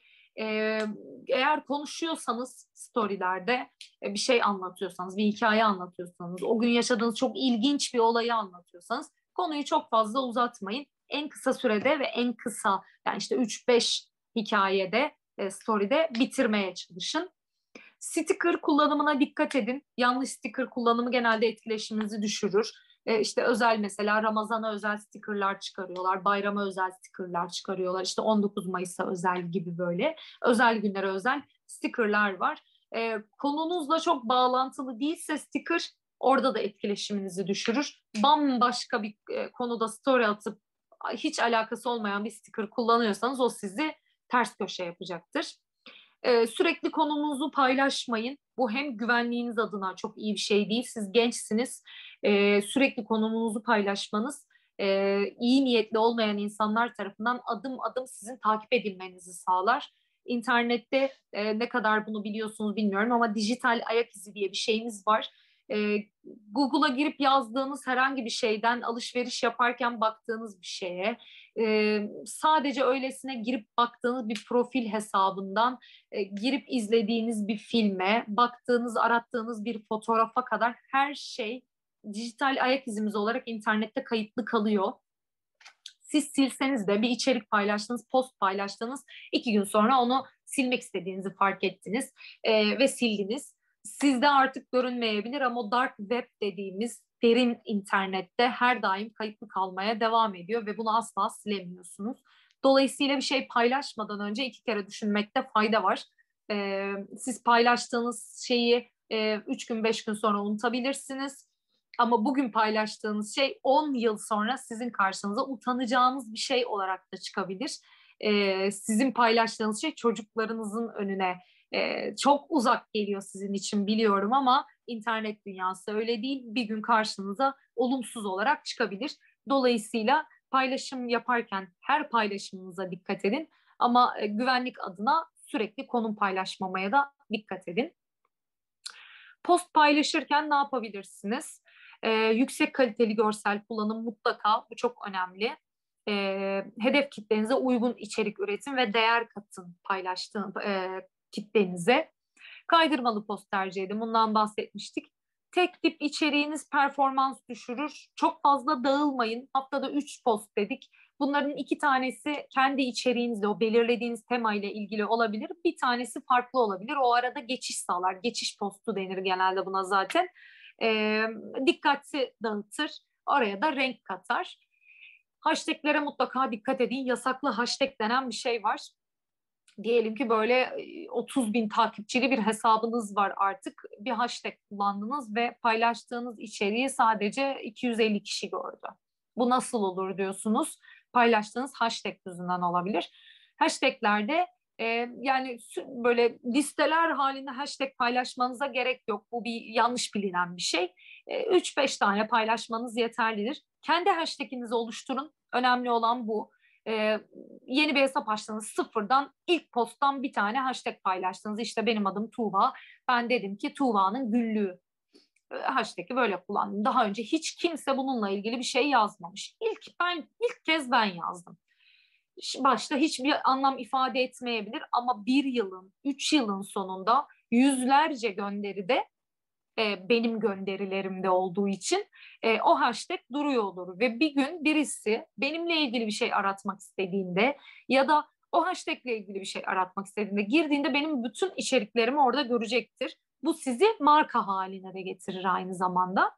Eğer konuşuyorsanız storylerde bir şey anlatıyorsanız, bir hikaye anlatıyorsanız, o gün yaşadığınız çok ilginç bir olayı anlatıyorsanız konuyu çok fazla uzatmayın. En kısa sürede ve en kısa, yani işte 3-5 hikayede, story'de bitirmeye çalışın. Sticker kullanımına dikkat edin. Yanlış sticker kullanımı genelde etkileşiminizi düşürür. İşte özel, mesela Ramazan'a özel stickerlar çıkarıyorlar, bayrama özel stickerlar çıkarıyorlar. İşte 19 Mayıs'a özel gibi böyle özel günlere özel stickerlar var. Konunuzla çok bağlantılı değilse sticker, orada da etkileşiminizi düşürür. Bambaşka bir konuda story atıp hiç alakası olmayan bir sticker kullanıyorsanız o sizi ters köşe yapacaktır. Sürekli konumunuzu paylaşmayın. Bu hem güvenliğiniz adına çok iyi bir şey değil. Siz gençsiniz. Sürekli konumunuzu paylaşmanız iyi niyetli olmayan insanlar tarafından adım adım sizin takip edilmenizi sağlar. İnternette ne kadar bunu biliyorsunuz bilmiyorum ama dijital ayak izi diye bir şeyimiz var. Google'a girip yazdığınız herhangi bir şeyden, alışveriş yaparken baktığınız bir şeye, sadece öylesine girip baktığınız bir profil hesabından, girip izlediğiniz bir filme, baktığınız, arattığınız bir fotoğrafa kadar her şey dijital ayak izimiz olarak internette kayıtlı kalıyor. Siz silseniz de bir içerik paylaştınız, post paylaştınız, 2 gün sonra onu silmek istediğinizi fark ettiniz ve sildiniz. Sizde artık görünmeyebilir ama o dark web dediğimiz derin internette her daim kayıtlı kalmaya devam ediyor ve bunu asla silemiyorsunuz. Dolayısıyla bir şey paylaşmadan önce 2 kere düşünmekte fayda var. Siz paylaştığınız şeyi 3 gün 5 gün sonra unutabilirsiniz. Ama bugün paylaştığınız şey 10 yıl sonra sizin karşınıza utanacağınız bir şey olarak da çıkabilir. Sizin paylaştığınız şey çocuklarınızın önüne çok uzak geliyor sizin için, biliyorum, ama internet dünyası öyle değil. Bir gün karşınıza olumsuz olarak çıkabilir. Dolayısıyla paylaşım yaparken her paylaşımınıza dikkat edin. Ama güvenlik adına sürekli konum paylaşmamaya da dikkat edin. Post paylaşırken ne yapabilirsiniz? Yüksek kaliteli görsel kullanım mutlaka, bu çok önemli. Hedef kitlenize uygun içerik üretin ve değer katın paylaştığın kitlenize. Kaydırmalı post tercih edin. Bundan bahsetmiştik. Tek tip içeriğiniz performans düşürür. Çok fazla dağılmayın. Haftada 3 post dedik. Bunların 2 tanesi kendi içeriğinizle, o belirlediğiniz temayla ilgili olabilir. Bir tanesi farklı olabilir. O arada geçiş sağlar. Geçiş postu denir genelde buna zaten. Dikkati dağıtır. Oraya da renk katar. Hashtaglere mutlaka dikkat edin. Yasaklı hashtag denen bir şey var. Diyelim ki böyle 30 bin takipçili bir hesabınız var artık. Bir hashtag kullandınız ve paylaştığınız içeriği sadece 250 kişi gördü. Bu nasıl olur diyorsunuz. Paylaştığınız hashtag yüzünden olabilir. Hashtaglerde yani böyle listeler halinde hashtag paylaşmanıza gerek yok. Bu bir yanlış bilinen bir şey. 3-5 tane paylaşmanız yeterlidir. Kendi hashtaginizi oluşturun. Önemli olan bu. Yeni bir hesap açtınız, sıfırdan ilk posttan bir tane hashtag paylaştınız. İşte benim adım Tuğba. Ben dedim ki Tuğba'nın günlüğü. Hashtag'i böyle kullandım. Daha önce hiç kimse bununla ilgili bir şey yazmamış. İlk kez ben yazdım. Başta hiçbir anlam ifade etmeyebilir ama 1 yılın, 3 yılın sonunda yüzlerce gönderide benim gönderilerimde olduğu için o hashtag duruyor olur. Ve bir gün birisi benimle ilgili bir şey aratmak istediğinde ya da o hashtagle ilgili bir şey aratmak istediğinde girdiğinde benim bütün içeriklerimi orada görecektir. Bu sizi marka haline de getirir aynı zamanda.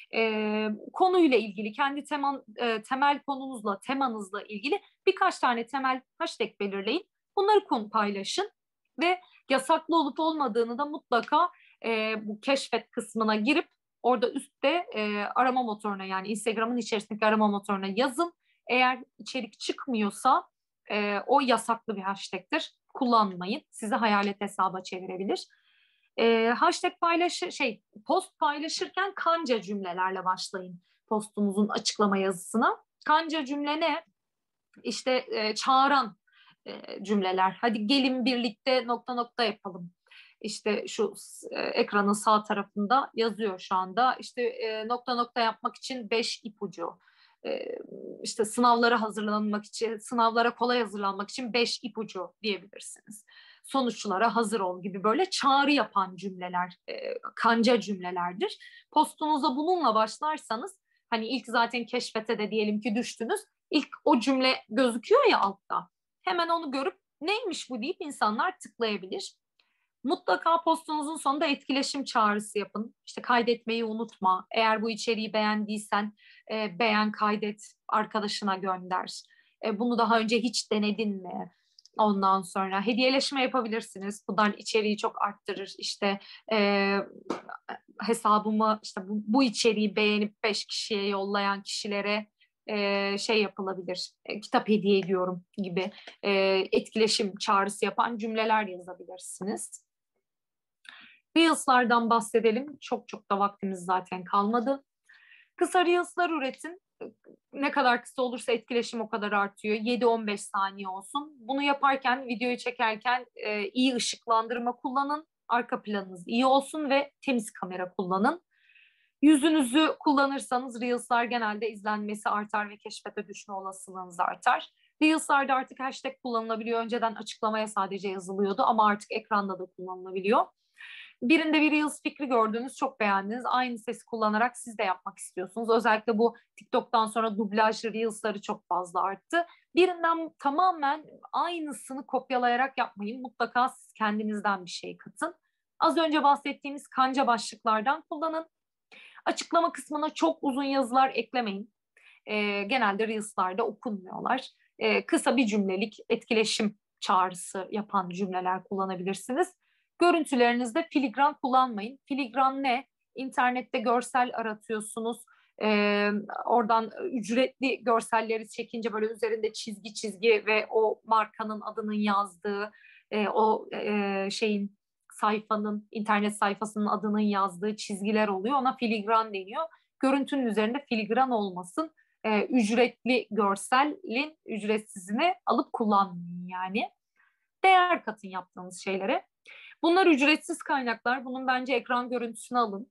Konuyla ilgili kendi temel konunuzla, temanızla ilgili birkaç tane temel hashtag belirleyin. Bunları paylaşın ve yasaklı olup olmadığını da mutlaka bu keşfet kısmına girip orada üstte arama motoruna, yani Instagram'ın içerisindeki arama motoruna yazın. Eğer içerik çıkmıyorsa o yasaklı bir hashtag'tir. Kullanmayın. Sizi hayalet hesaba çevirebilir. Hashtag post paylaşırken kanca cümlelerle başlayın postunuzun açıklama yazısına. Kanca cümle ne? İşte çağıran cümleler. Hadi gelin birlikte nokta nokta yapalım. İşte şu ekranın sağ tarafında yazıyor şu anda. İşte nokta nokta yapmak için 5 ipucu. İşte sınavlara kolay hazırlanmak için 5 ipucu diyebilirsiniz. Sonuçlara hazır ol gibi böyle çağrı yapan cümleler, kanca cümlelerdir. Postunuza bununla başlarsanız, hani ilk zaten keşfete de diyelim ki düştünüz, ilk o cümle gözüküyor ya altta. Hemen onu görüp neymiş bu deyip insanlar tıklayabilir. Mutlaka postunuzun sonunda etkileşim çağrısı yapın. İşte kaydetmeyi unutma. Eğer bu içeriği beğendiysen beğen, kaydet, arkadaşına gönder. Bunu daha önce hiç denedin mi? Ondan sonra hediyeleşme yapabilirsiniz. Bunlar içeriği çok arttırır. İşte hesabımı, işte bu içeriği beğenip 5 kişiye yollayan kişilere şey yapılabilir. Kitap hediye ediyorum gibi etkileşim çağrısı yapan cümleler yazabilirsiniz. Reels'lardan bahsedelim. Çok da vaktimiz zaten kalmadı. Kısa Reels'lar üretin. Ne kadar kısa olursa etkileşim o kadar artıyor. 7-15 saniye olsun. Bunu yaparken, videoyu çekerken iyi ışıklandırma kullanın. Arka planınız iyi olsun ve temiz kamera kullanın. Yüzünüzü kullanırsanız Reels'lar genelde izlenmesi artar ve keşfete düşme olasılığınız artar. Reels'larda artık hashtag kullanılabiliyor. Önceden açıklamaya sadece yazılıyordu ama artık ekranda da kullanılabiliyor. Birinde bir Reels fikri gördünüz, çok beğendiniz. Aynı sesi kullanarak siz de yapmak istiyorsunuz. Özellikle bu TikTok'tan sonra dublajlı Reels'ları çok fazla arttı. Birinden tamamen aynısını kopyalayarak yapmayın. Mutlaka siz kendinizden bir şey katın. Az önce bahsettiğimiz kanca başlıklardan kullanın. Açıklama kısmına çok uzun yazılar eklemeyin. Genelde Reels'larda okunmuyorlar. Kısa bir cümlelik etkileşim çağrısı yapan cümleler kullanabilirsiniz. Görüntülerinizde filigran kullanmayın. Filigran ne? İnternette görsel aratıyorsunuz. Oradan ücretli görselleri çekince böyle üzerinde çizgi ve o markanın adının yazdığı, sayfanın, internet sayfasının adının yazdığı çizgiler oluyor. Ona filigran deniyor. Görüntünün üzerinde filigran olmasın. Ücretli görselin ücretsizini alıp kullanmayın yani. Değer katın yaptığınız şeylere. Bunlar ücretsiz kaynaklar. Bunun bence ekran görüntüsünü alın.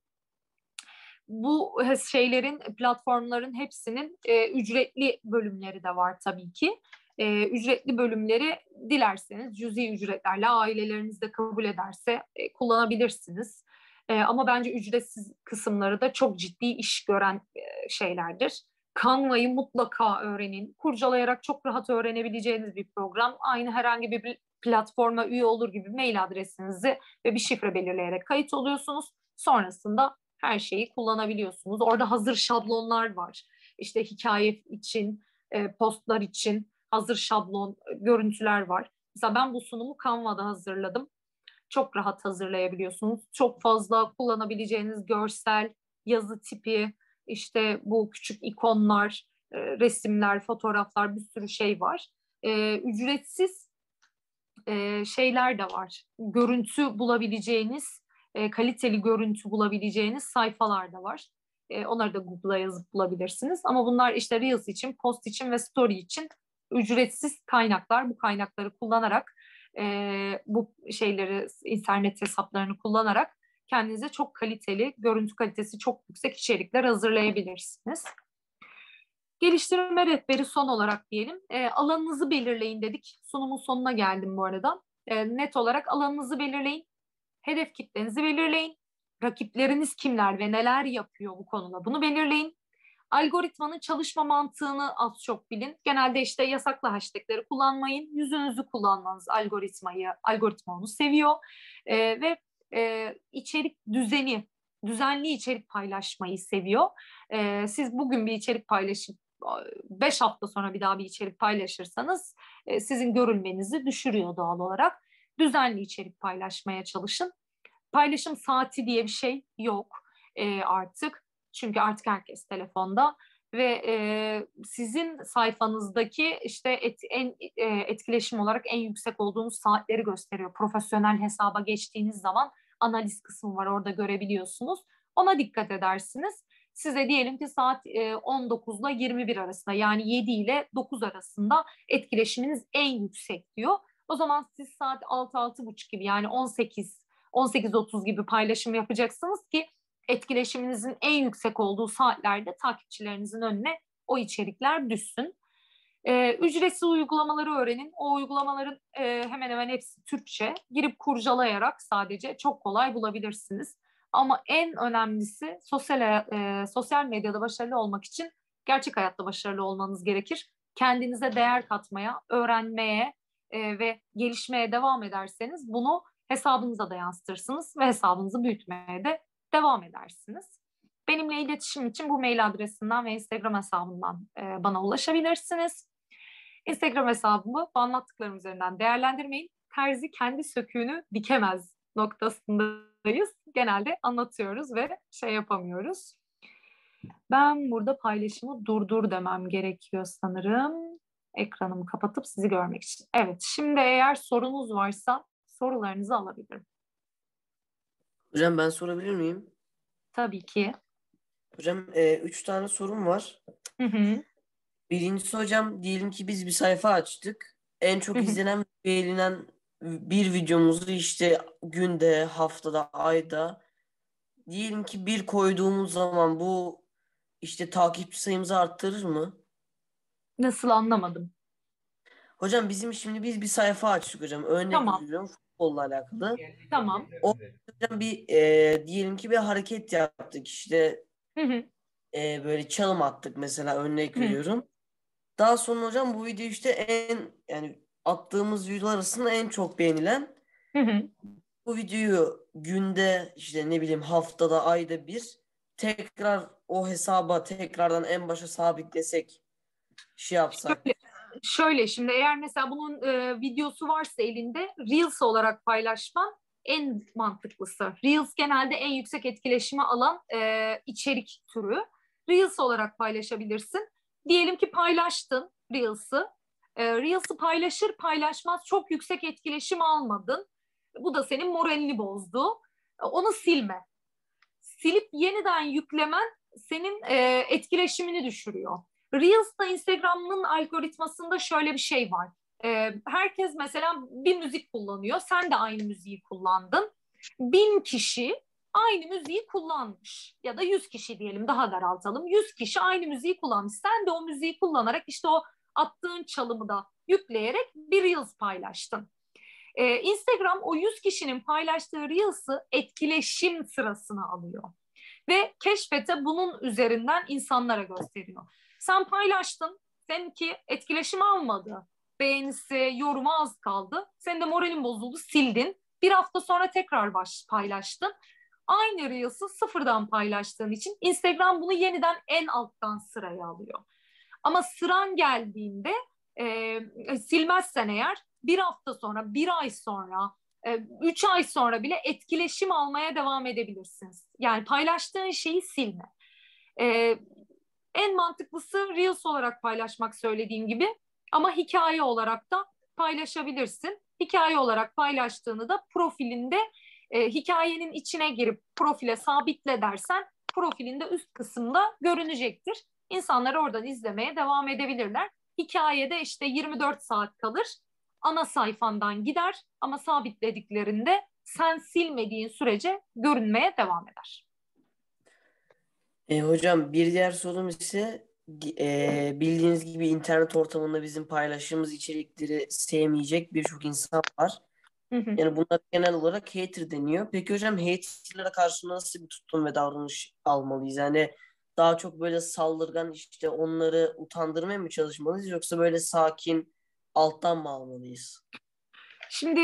Bu şeylerin, platformların hepsinin ücretli bölümleri de var tabii ki. Ücretli bölümleri dilerseniz cüzi ücretlerle aileleriniz de kabul ederse kullanabilirsiniz. Ama bence ücretsiz kısımları da çok ciddi iş gören şeylerdir. Canva'yı mutlaka öğrenin. Kurcalayarak çok rahat öğrenebileceğiniz bir program. Aynı herhangi bir platforma üye olur gibi mail adresinizi ve bir şifre belirleyerek kayıt oluyorsunuz. Sonrasında her şeyi kullanabiliyorsunuz. Orada hazır şablonlar var. İşte hikaye için, postlar için hazır şablon görüntüler var. Mesela ben bu sunumu Canva'da hazırladım. Çok rahat hazırlayabiliyorsunuz. Çok fazla kullanabileceğiniz görsel, yazı tipi, işte bu küçük ikonlar, resimler, fotoğraflar, bir sürü şey var. Ücretsiz şeyler de var. Görüntü bulabileceğiniz, kaliteli görüntü bulabileceğiniz sayfalar da var. Onları da Google'a yazıp bulabilirsiniz. Ama bunlar işte Reels için, Post için ve Story için ücretsiz kaynaklar. Bu kaynakları kullanarak, bu şeyleri, internet hesaplarını kullanarak kendinize çok kaliteli, görüntü kalitesi çok yüksek içerikler hazırlayabilirsiniz. Geliştirme rehberi son olarak diyelim. Alanınızı belirleyin dedik. Sunumun sonuna geldim bu arada. Net olarak alanınızı belirleyin. Hedef kitlenizi belirleyin. Rakipleriniz kimler ve neler yapıyor bu konuda, bunu belirleyin. Algoritmanın çalışma mantığını az çok bilin. Genelde işte yasaklı hashtagleri kullanmayın. Yüzünüzü kullanmanız algoritma onu seviyor. Ve içerik düzenli içerik paylaşmayı seviyor. Siz bugün bir içerik paylaşıp 5 hafta sonra bir daha bir içerik paylaşırsanız sizin görülmenizi düşürüyor doğal olarak. Düzenli içerik paylaşmaya çalışın. Paylaşım saati diye bir şey yok artık. Çünkü artık herkes telefonda ve sizin sayfanızdaki işte etkileşim olarak en yüksek olduğunuz saatleri gösteriyor. Profesyonel hesaba geçtiğiniz zaman analiz kısmı var, orada görebiliyorsunuz. Ona dikkat edersiniz. Size diyelim ki saat 19 ile 21 arasında, yani 7 ile 9 arasında etkileşiminiz en yüksek diyor. O zaman siz saat 6-6.30 gibi, yani 18-30 gibi paylaşım yapacaksınız ki etkileşiminizin en yüksek olduğu saatlerde takipçilerinizin önüne o içerikler düşsün. Ücretsiz uygulamaları öğrenin. O uygulamaların hemen hemen hepsi Türkçe. Girip kurcalayarak sadece çok kolay bulabilirsiniz. Ama en önemlisi sosyal medyada başarılı olmak için gerçek hayatta başarılı olmanız gerekir. Kendinize değer katmaya, öğrenmeye ve gelişmeye devam ederseniz bunu hesabınıza da yansıtırsınız ve hesabınızı büyütmeye de devam edersiniz. Benimle iletişim için bu mail adresinden ve Instagram hesabından bana ulaşabilirsiniz. Instagram hesabımı bu anlattıklarım üzerinden değerlendirmeyin. Terzi kendi söküğünü dikemez noktasındayız. Genelde anlatıyoruz ve şey yapamıyoruz. Ben burada paylaşımı durdur demem gerekiyor sanırım. Ekranımı kapatıp sizi görmek için. Evet, şimdi eğer sorunuz varsa sorularınızı alabilirim. Hocam ben sorabilir miyim? Tabii ki. Hocam 3 tane sorum var. Hı hı. Birincisi hocam, diyelim ki biz bir sayfa açtık. En çok izlenen ve beğenilen bir videomuzu işte günde, haftada, ayda diyelim ki bir koyduğumuz zaman bu işte takipçi sayımızı arttırır mı? Nasıl, anlamadım. Hocam bizim şimdi biz bir sayfa açtık hocam. Örnek Tamam. veriyorum, futbolla alakalı. Tamam. Hocam diyelim ki bir hareket yaptık işte Hı hı. böyle çalım attık mesela, örnek Hı hı. veriyorum. Daha sonra hocam bu video işte yani attığımız videolar arasında en çok beğenilen, Hı hı. bu videoyu günde işte ne bileyim haftada, ayda bir tekrar o hesaba tekrardan en başa sabitlesek, şey yapsak. Şöyle şimdi eğer mesela bunun videosu varsa elinde, Reels olarak paylaşman en mantıklısı. Reels genelde en yüksek etkileşimi alan içerik türü. Reels olarak paylaşabilirsin. Diyelim ki paylaştın Reels'ı. Reels'ı paylaşır paylaşmaz çok yüksek etkileşim almadın. Bu da senin moralini bozdu. Onu silme. Silip yeniden yüklemen senin etkileşimini düşürüyor. Reels'ta Instagram'ın algoritmasında şöyle bir şey var. Herkes mesela bir müzik kullanıyor. Sen de aynı müziği kullandın. 1000 kişi aynı müziği kullanmış. Ya da 100 kişi diyelim, daha daraltalım. 100 kişi aynı müziği kullanmış. Sen de o müziği kullanarak işte o attığın çalımı da yükleyerek bir Reels paylaştın. Instagram o 100 kişinin paylaştığı Reels'ı etkileşim sırasına alıyor. Ve keşfete bunun üzerinden insanlara gösteriyor. Sen paylaştın, seninki etkileşim almadı. Beğenisi, yorumu az kaldı. Senin de moralin bozuldu, sildin. Bir hafta sonra tekrar paylaştın. Aynı Reels'ı sıfırdan paylaştığın için Instagram bunu yeniden en alttan sıraya alıyor. Ama sıran geldiğinde silmezsen eğer bir hafta sonra, bir ay sonra, 3 ay sonra bile etkileşim almaya devam edebilirsiniz. Yani paylaştığın şeyi silme. En mantıklısı Reels olarak paylaşmak, söylediğim gibi, ama hikaye olarak da paylaşabilirsin. Hikaye olarak paylaştığını da profilinde hikayenin içine girip profile sabitle dersen profilinde üst kısımda görünecektir. İnsanlar oradan izlemeye devam edebilirler. Hikayede işte 24 saat kalır, ana sayfandan gider ama sabitlediklerinde sen silmediğin sürece görünmeye devam eder. Hocam bir diğer sorum ise bildiğiniz gibi internet ortamında bizim paylaştığımız içerikleri sevmeyecek birçok insan var. Yani bunlar genel olarak hater deniyor. Peki hocam haterlara karşı nasıl bir tutum ve davranış almalıyız? Yani daha çok böyle saldırgan, işte onları utandırmaya mı çalışmalıyız, yoksa böyle sakin alttan mı almalıyız? Şimdi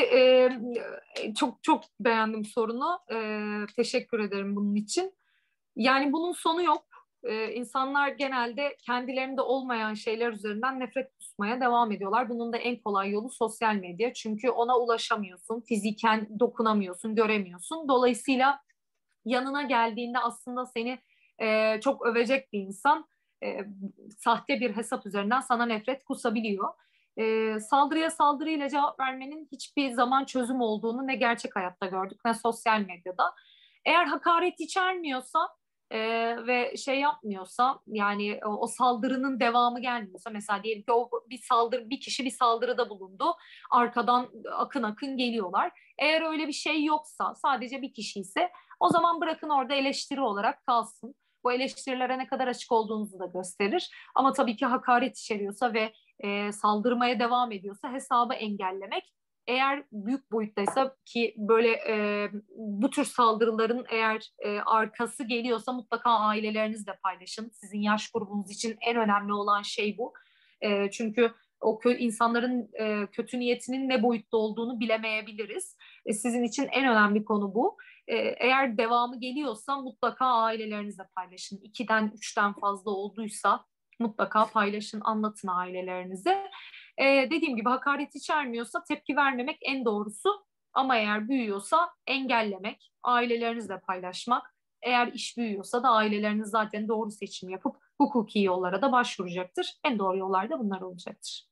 çok çok beğendim sorunu. Teşekkür ederim bunun için. Yani bunun sonu yok. İnsanlar genelde kendilerinde olmayan şeyler üzerinden nefret kusmaya devam ediyorlar. Bunun da en kolay yolu sosyal medya. Çünkü ona ulaşamıyorsun, fiziken dokunamıyorsun, göremiyorsun. Dolayısıyla yanına geldiğinde aslında seni çok övecek bir insan e, sahte bir hesap üzerinden sana nefret kusabiliyor. Saldırıya saldırıyla cevap vermenin hiçbir zaman çözüm olduğunu ne gerçek hayatta gördük ne sosyal medyada. Eğer hakaret içermiyorsa ve şey yapmıyorsa, yani o saldırının devamı gelmiyorsa, mesela diyelim ki o bir kişi bir saldırıda bulundu, arkadan akın akın geliyorlar. Eğer öyle bir şey yoksa, sadece bir kişi ise, o zaman bırakın orada eleştiri olarak kalsın. Bu eleştirilere ne kadar açık olduğunuzu da gösterir. Ama tabii ki hakaret içeriyorsa ve saldırmaya devam ediyorsa hesabı engellemek. Eğer büyük boyuttaysa, ki böyle bu tür saldırıların eğer arkası geliyorsa, mutlaka ailelerinizle paylaşın. Sizin yaş grubunuz için en önemli olan şey bu. Çünkü o insanların kötü niyetinin ne boyutta olduğunu bilemeyebiliriz. Sizin için en önemli konu bu. Eğer devamı geliyorsa mutlaka ailelerinizle paylaşın. 2'den 3'ten fazla olduysa mutlaka paylaşın, anlatın ailelerinize. Dediğim gibi hakaret içermiyorsa tepki vermemek en doğrusu. Ama eğer büyüyorsa engellemek, ailelerinizle paylaşmak. Eğer iş büyüyorsa da aileleriniz zaten doğru seçim yapıp hukuki yollara da başvuracaktır. En doğru yollar da bunlar olacaktır.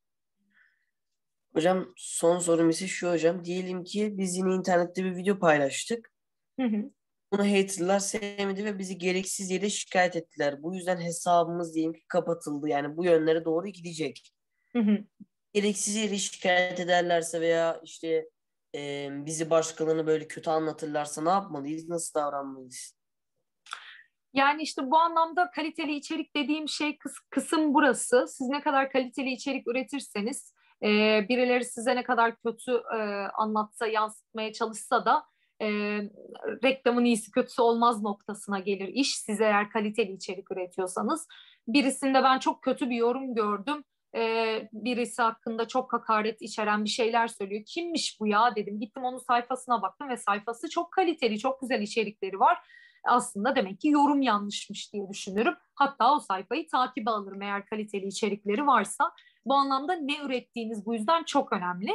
Hocam son sorum ise şu hocam. Diyelim ki biz yine internette bir video paylaştık. Hı hı. Bunu haterlar sevmedi ve bizi gereksiz yere şikayet ettiler. Bu yüzden hesabımız diyelim ki kapatıldı. Yani bu yönlere doğru gidecek. Hı hı. Gereksiz yere şikayet ederlerse veya işte bizi başkalarına böyle kötü anlatırlarsa ne yapmalıyız? Nasıl davranmalıyız? Yani işte bu anlamda kaliteli içerik dediğim şey kısım burası. Siz ne kadar kaliteli içerik üretirseniz, birileri size ne kadar kötü anlatsa, yansıtmaya çalışsa da e, reklamın iyisi kötüsü olmaz noktasına gelir iş. Siz eğer kaliteli içerik üretiyorsanız. Birisinde ben çok kötü bir yorum gördüm. Birisi hakkında çok hakaret içeren bir şeyler söylüyor. Kimmiş bu ya dedim. Gittim onun sayfasına baktım ve sayfası çok kaliteli, çok güzel içerikleri var. Aslında demek ki yorum yanlışmış diye düşünürüm. Hatta o sayfayı takibe alırım eğer kaliteli içerikleri varsa. Bu anlamda ne ürettiğiniz bu yüzden çok önemli.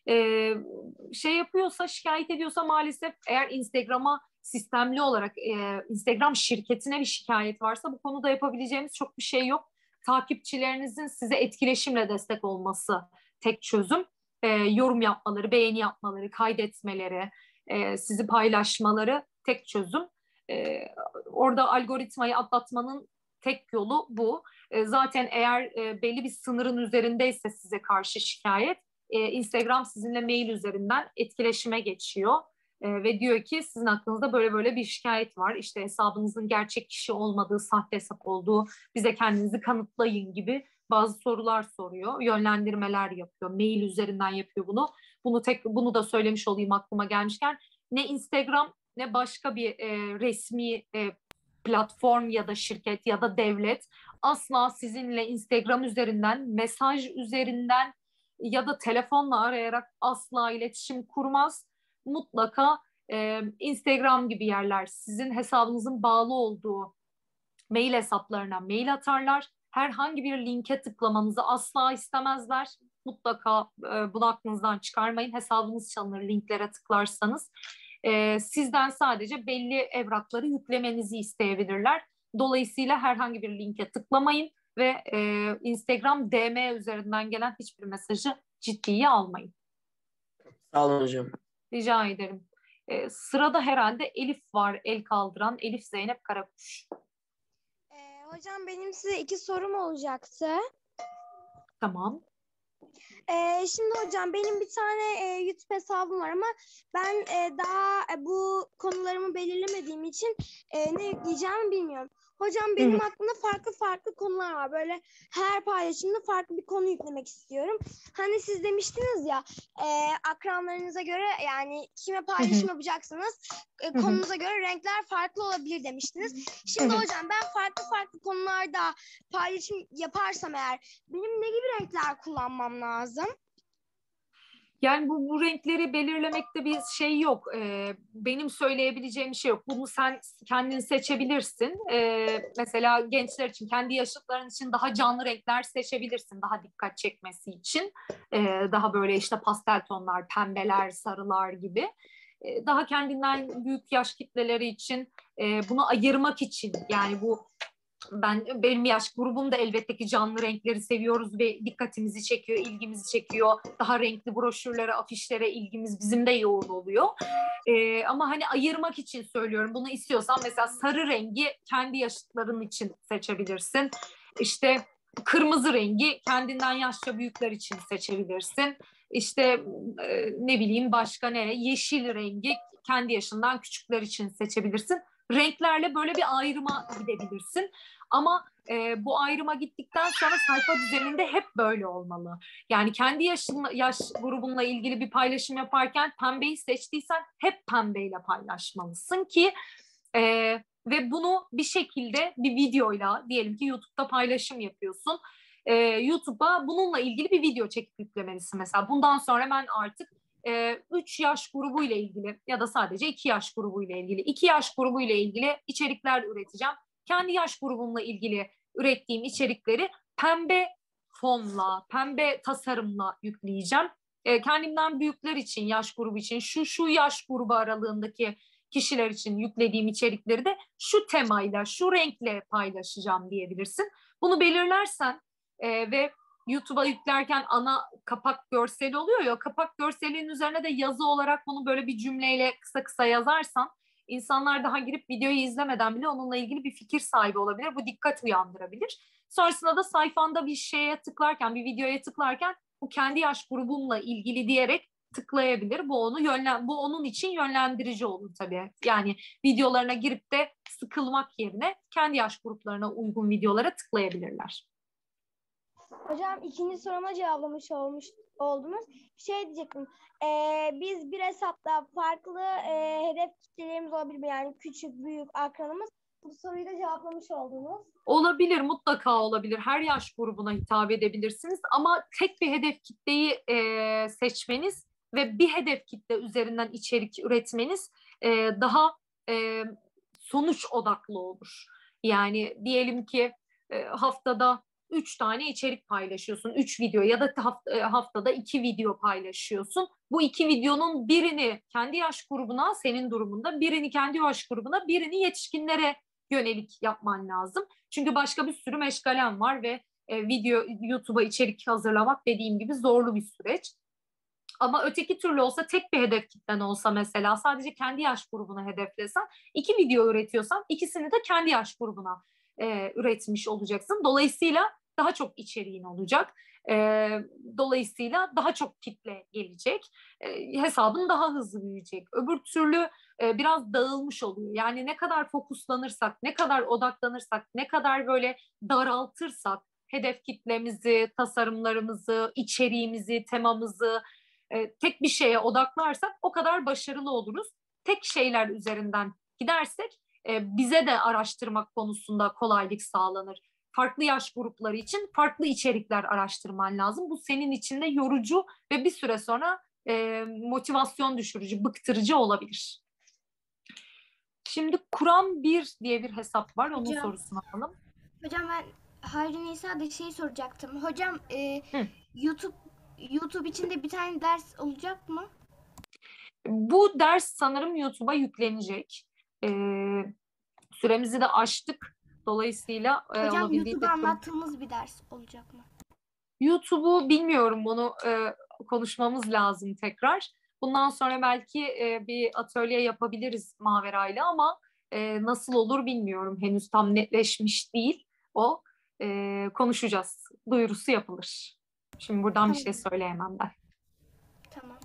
Şey yapıyorsa, şikayet ediyorsa, maalesef eğer Instagram'a sistemli olarak Instagram şirketine bir şikayet varsa, bu konuda yapabileceğimiz çok bir şey yok. Takipçilerinizin size etkileşimle destek olması tek çözüm. Yorum yapmaları, beğeni yapmaları, kaydetmeleri, sizi paylaşmaları tek çözüm. Orada algoritmayı atlatmanın tek yolu bu. Zaten eğer belli bir sınırın üzerindeyse size karşı şikayet, Instagram sizinle mail üzerinden etkileşime geçiyor. Ve diyor ki sizin hakkınızda böyle böyle bir şikayet var. İşte hesabınızın gerçek kişi olmadığı, sahte hesap olduğu, bize kendinizi kanıtlayın gibi bazı sorular soruyor. Yönlendirmeler yapıyor. Mail üzerinden yapıyor bunu. Bunu da söylemiş olayım aklıma gelmişken. Ne Instagram ne başka bir resmi platform ya da şirket ya da devlet asla sizinle Instagram üzerinden, mesaj üzerinden ya da telefonla arayarak asla iletişim kurmaz. Mutlaka Instagram gibi yerler sizin hesabınızın bağlı olduğu mail hesaplarına mail atarlar. Herhangi bir linke tıklamanızı asla istemezler. Mutlaka bunu aklınızdan çıkarmayın. Hesabınız çalınır linklere tıklarsanız. Sizden sadece belli evrakları yüklemenizi isteyebilirler. Dolayısıyla herhangi bir linke tıklamayın ve Instagram DM üzerinden gelen hiçbir mesajı ciddiye almayın. Sağ olun hocam. Rica ederim. Sırada herhalde Elif var, el kaldıran. Elif Zeynep Karakuş. Hocam benim size 2 sorum olacaktı. Tamam. Şimdi hocam benim bir tane YouTube hesabım var ama ben daha bu konularımı belirlemediğim için ne yükleyeceğimi bilmiyorum. Hocam benim aklımda farklı konular var. Böyle her paylaşımda farklı bir konu yüklemek istiyorum. Hani siz demiştiniz ya akranlarınıza göre yani kime paylaşım yapacaksınız konunuza göre renkler farklı olabilir demiştiniz. Şimdi hocam ben farklı konularda paylaşım yaparsam eğer benim ne gibi renkler kullanmam lazım? Yani bu renkleri belirlemekte bir şey yok. Benim söyleyebileceğim bir şey yok. Bunu sen kendin seçebilirsin. Mesela gençler için, kendi yaşıtların için daha canlı renkler seçebilirsin. Daha dikkat çekmesi için. Daha böyle işte pastel tonlar, pembeler, sarılar gibi. Daha kendinden büyük yaş kitleleri için bunu ayırmak için yani benim yaş grubum da elbette ki canlı renkleri seviyoruz ve dikkatimizi çekiyor, ilgimizi çekiyor. Daha renkli broşürlere, afişlere ilgimiz bizim de yoğun oluyor. Ama hani ayırmak için söylüyorum. Bunu istiyorsan mesela sarı rengi kendi yaşıtların için seçebilirsin. İşte kırmızı rengi kendinden yaşça büyükler için seçebilirsin. İşte ne bileyim başka ne? Yeşil rengi kendi yaşından küçükler için seçebilirsin. Renklerle böyle bir ayrıma gidebilirsin. Ama bu ayrıma gittikten sonra sayfa düzeninde hep böyle olmalı. Yani kendi yaş grubunla ilgili bir paylaşım yaparken pembeyi seçtiysen hep pembeyle paylaşmalısın ki ve bunu bir şekilde bir videoyla diyelim ki YouTube'da paylaşım yapıyorsun. YouTube'a bununla ilgili bir video çekip yüklemelisin mesela. Bundan sonra ben artık 3 yaş grubu ile ilgili ya da sadece 2 yaş grubu ile ilgili 2 yaş grubu ile ilgili içerikler üreteceğim. Kendi yaş grubumla ilgili ürettiğim içerikleri pembe fonla, pembe tasarımla yükleyeceğim. Kendimden büyükler için, yaş grubu için, şu yaş grubu aralığındaki kişiler için yüklediğim içerikleri de şu temayla, şu renkle paylaşacağım diyebilirsin. Bunu belirlersen ve YouTube'a yüklerken ana kapak görseli oluyor ya, kapak görselinin üzerine de yazı olarak bunu böyle bir cümleyle kısa kısa yazarsan insanlar daha girip videoyu izlemeden bile onunla ilgili bir fikir sahibi olabilir. Bu dikkat uyandırabilir. Sonrasında da sayfanda bir şeye tıklarken, bir videoya tıklarken bu kendi yaş grubumla ilgili diyerek tıklayabilir. Bu onun için yönlendirici olur tabii. Yani videolarına girip de sıkılmak yerine kendi yaş gruplarına uygun videolara tıklayabilirler. Hocam ikinci soruma cevaplamış oldunuz. Şey diyecektim. Biz bir hesapta farklı hedef kitlelerimiz olabilir mi? Yani küçük, büyük, akranımız. Bu soruyu da cevaplamış oldunuz. Olabilir, mutlaka olabilir. Her yaş grubuna hitap edebilirsiniz. Ama tek bir hedef kitleyi seçmeniz ve bir hedef kitle üzerinden içerik üretmeniz daha sonuç odaklı olur. Yani diyelim ki haftada 3 tane içerik paylaşıyorsun. 3 video ya da haftada 2 video paylaşıyorsun. Bu 2 videonun birini kendi yaş grubuna, senin durumunda, birini kendi yaş grubuna, birini yetişkinlere yönelik yapman lazım. Çünkü başka bir sürü meşgalen var ve YouTube'a içerik hazırlamak dediğim gibi zorlu bir süreç. Ama öteki türlü olsa, tek bir hedef kitlen olsa mesela sadece kendi yaş grubuna hedeflesen, 2 video üretiyorsan ikisini de kendi yaş grubuna üretmiş olacaksın. Dolayısıyla daha çok içeriğin olacak. Dolayısıyla daha çok kitle gelecek. Hesabın daha hızlı büyüyecek. Öbür türlü biraz dağılmış oluyor. Yani ne kadar fokuslanırsak, ne kadar odaklanırsak, ne kadar böyle daraltırsak hedef kitlemizi, tasarımlarımızı, içeriğimizi, temamızı tek bir şeye odaklarsak o kadar başarılı oluruz. Tek şeyler üzerinden gidersek bize de araştırmak konusunda kolaylık sağlanır. Farklı yaş grupları için farklı içerikler araştırman lazım. Bu senin için de yorucu ve bir süre sonra motivasyon düşürücü, bıktırıcı olabilir. Şimdi Kur'an 1 diye bir hesap var. Onun Hocam. sorusunu alalım. Hocam ben Hayri Nisa'da şey soracaktım. Hocam YouTube için de bir tane ders olacak mı? Bu ders sanırım YouTube'a yüklenecek. Süremizi de aştık. Dolayısıyla Hocam olabildiğince YouTube'da anlattığımız bir ders olacak mı? YouTube'u bilmiyorum, bunu konuşmamız lazım tekrar. Bundan sonra belki bir atölye yapabiliriz Mavera'yla ama nasıl olur bilmiyorum. Henüz tam netleşmiş değil o. Konuşacağız. Duyurusu yapılır. Şimdi buradan bir şey söyleyemem ben. Tamam.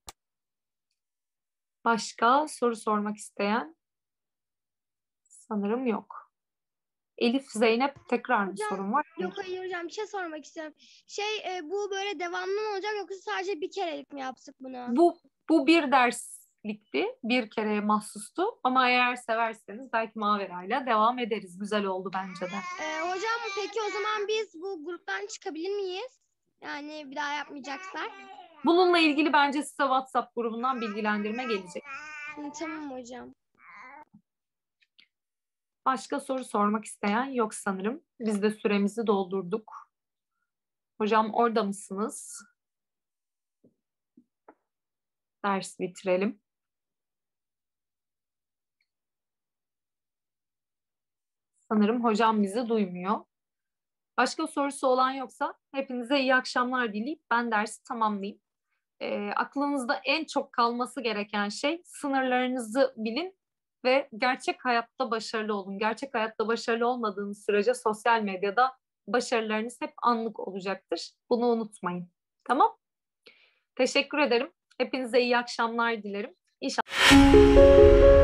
Başka soru sormak isteyen sanırım yok. Elif, Zeynep tekrar mı Hocam, sorun var? Yok hayır hocam, bir şey sormak istiyorum. Bu böyle devamlı mı olacak yoksa sadece bir kerelik mi yaptık bunu? Bu bir derslikti. Bir kereye mahsustu. Ama eğer severseniz belki Mavera'yla devam ederiz. Güzel oldu bence de. Hocam peki o zaman biz bu gruptan çıkabilir miyiz? Yani bir daha yapmayacaksak. Bununla ilgili bence size WhatsApp grubundan bilgilendirme gelecek. Tamam hocam. Başka soru sormak isteyen yok sanırım. Biz de süremizi doldurduk. Hocam orada mısınız? Ders bitirelim. Sanırım hocam bizi duymuyor. Başka sorusu olan yoksa hepinize iyi akşamlar dileyip ben dersi tamamlayayım. Aklınızda en çok kalması gereken şey sınırlarınızı bilin ve gerçek hayatta başarılı olun. Gerçek hayatta başarılı olmadığınız sürece sosyal medyada başarılarınız hep anlık olacaktır. Bunu unutmayın. Tamam? Teşekkür ederim. Hepinize iyi akşamlar dilerim. İnşallah.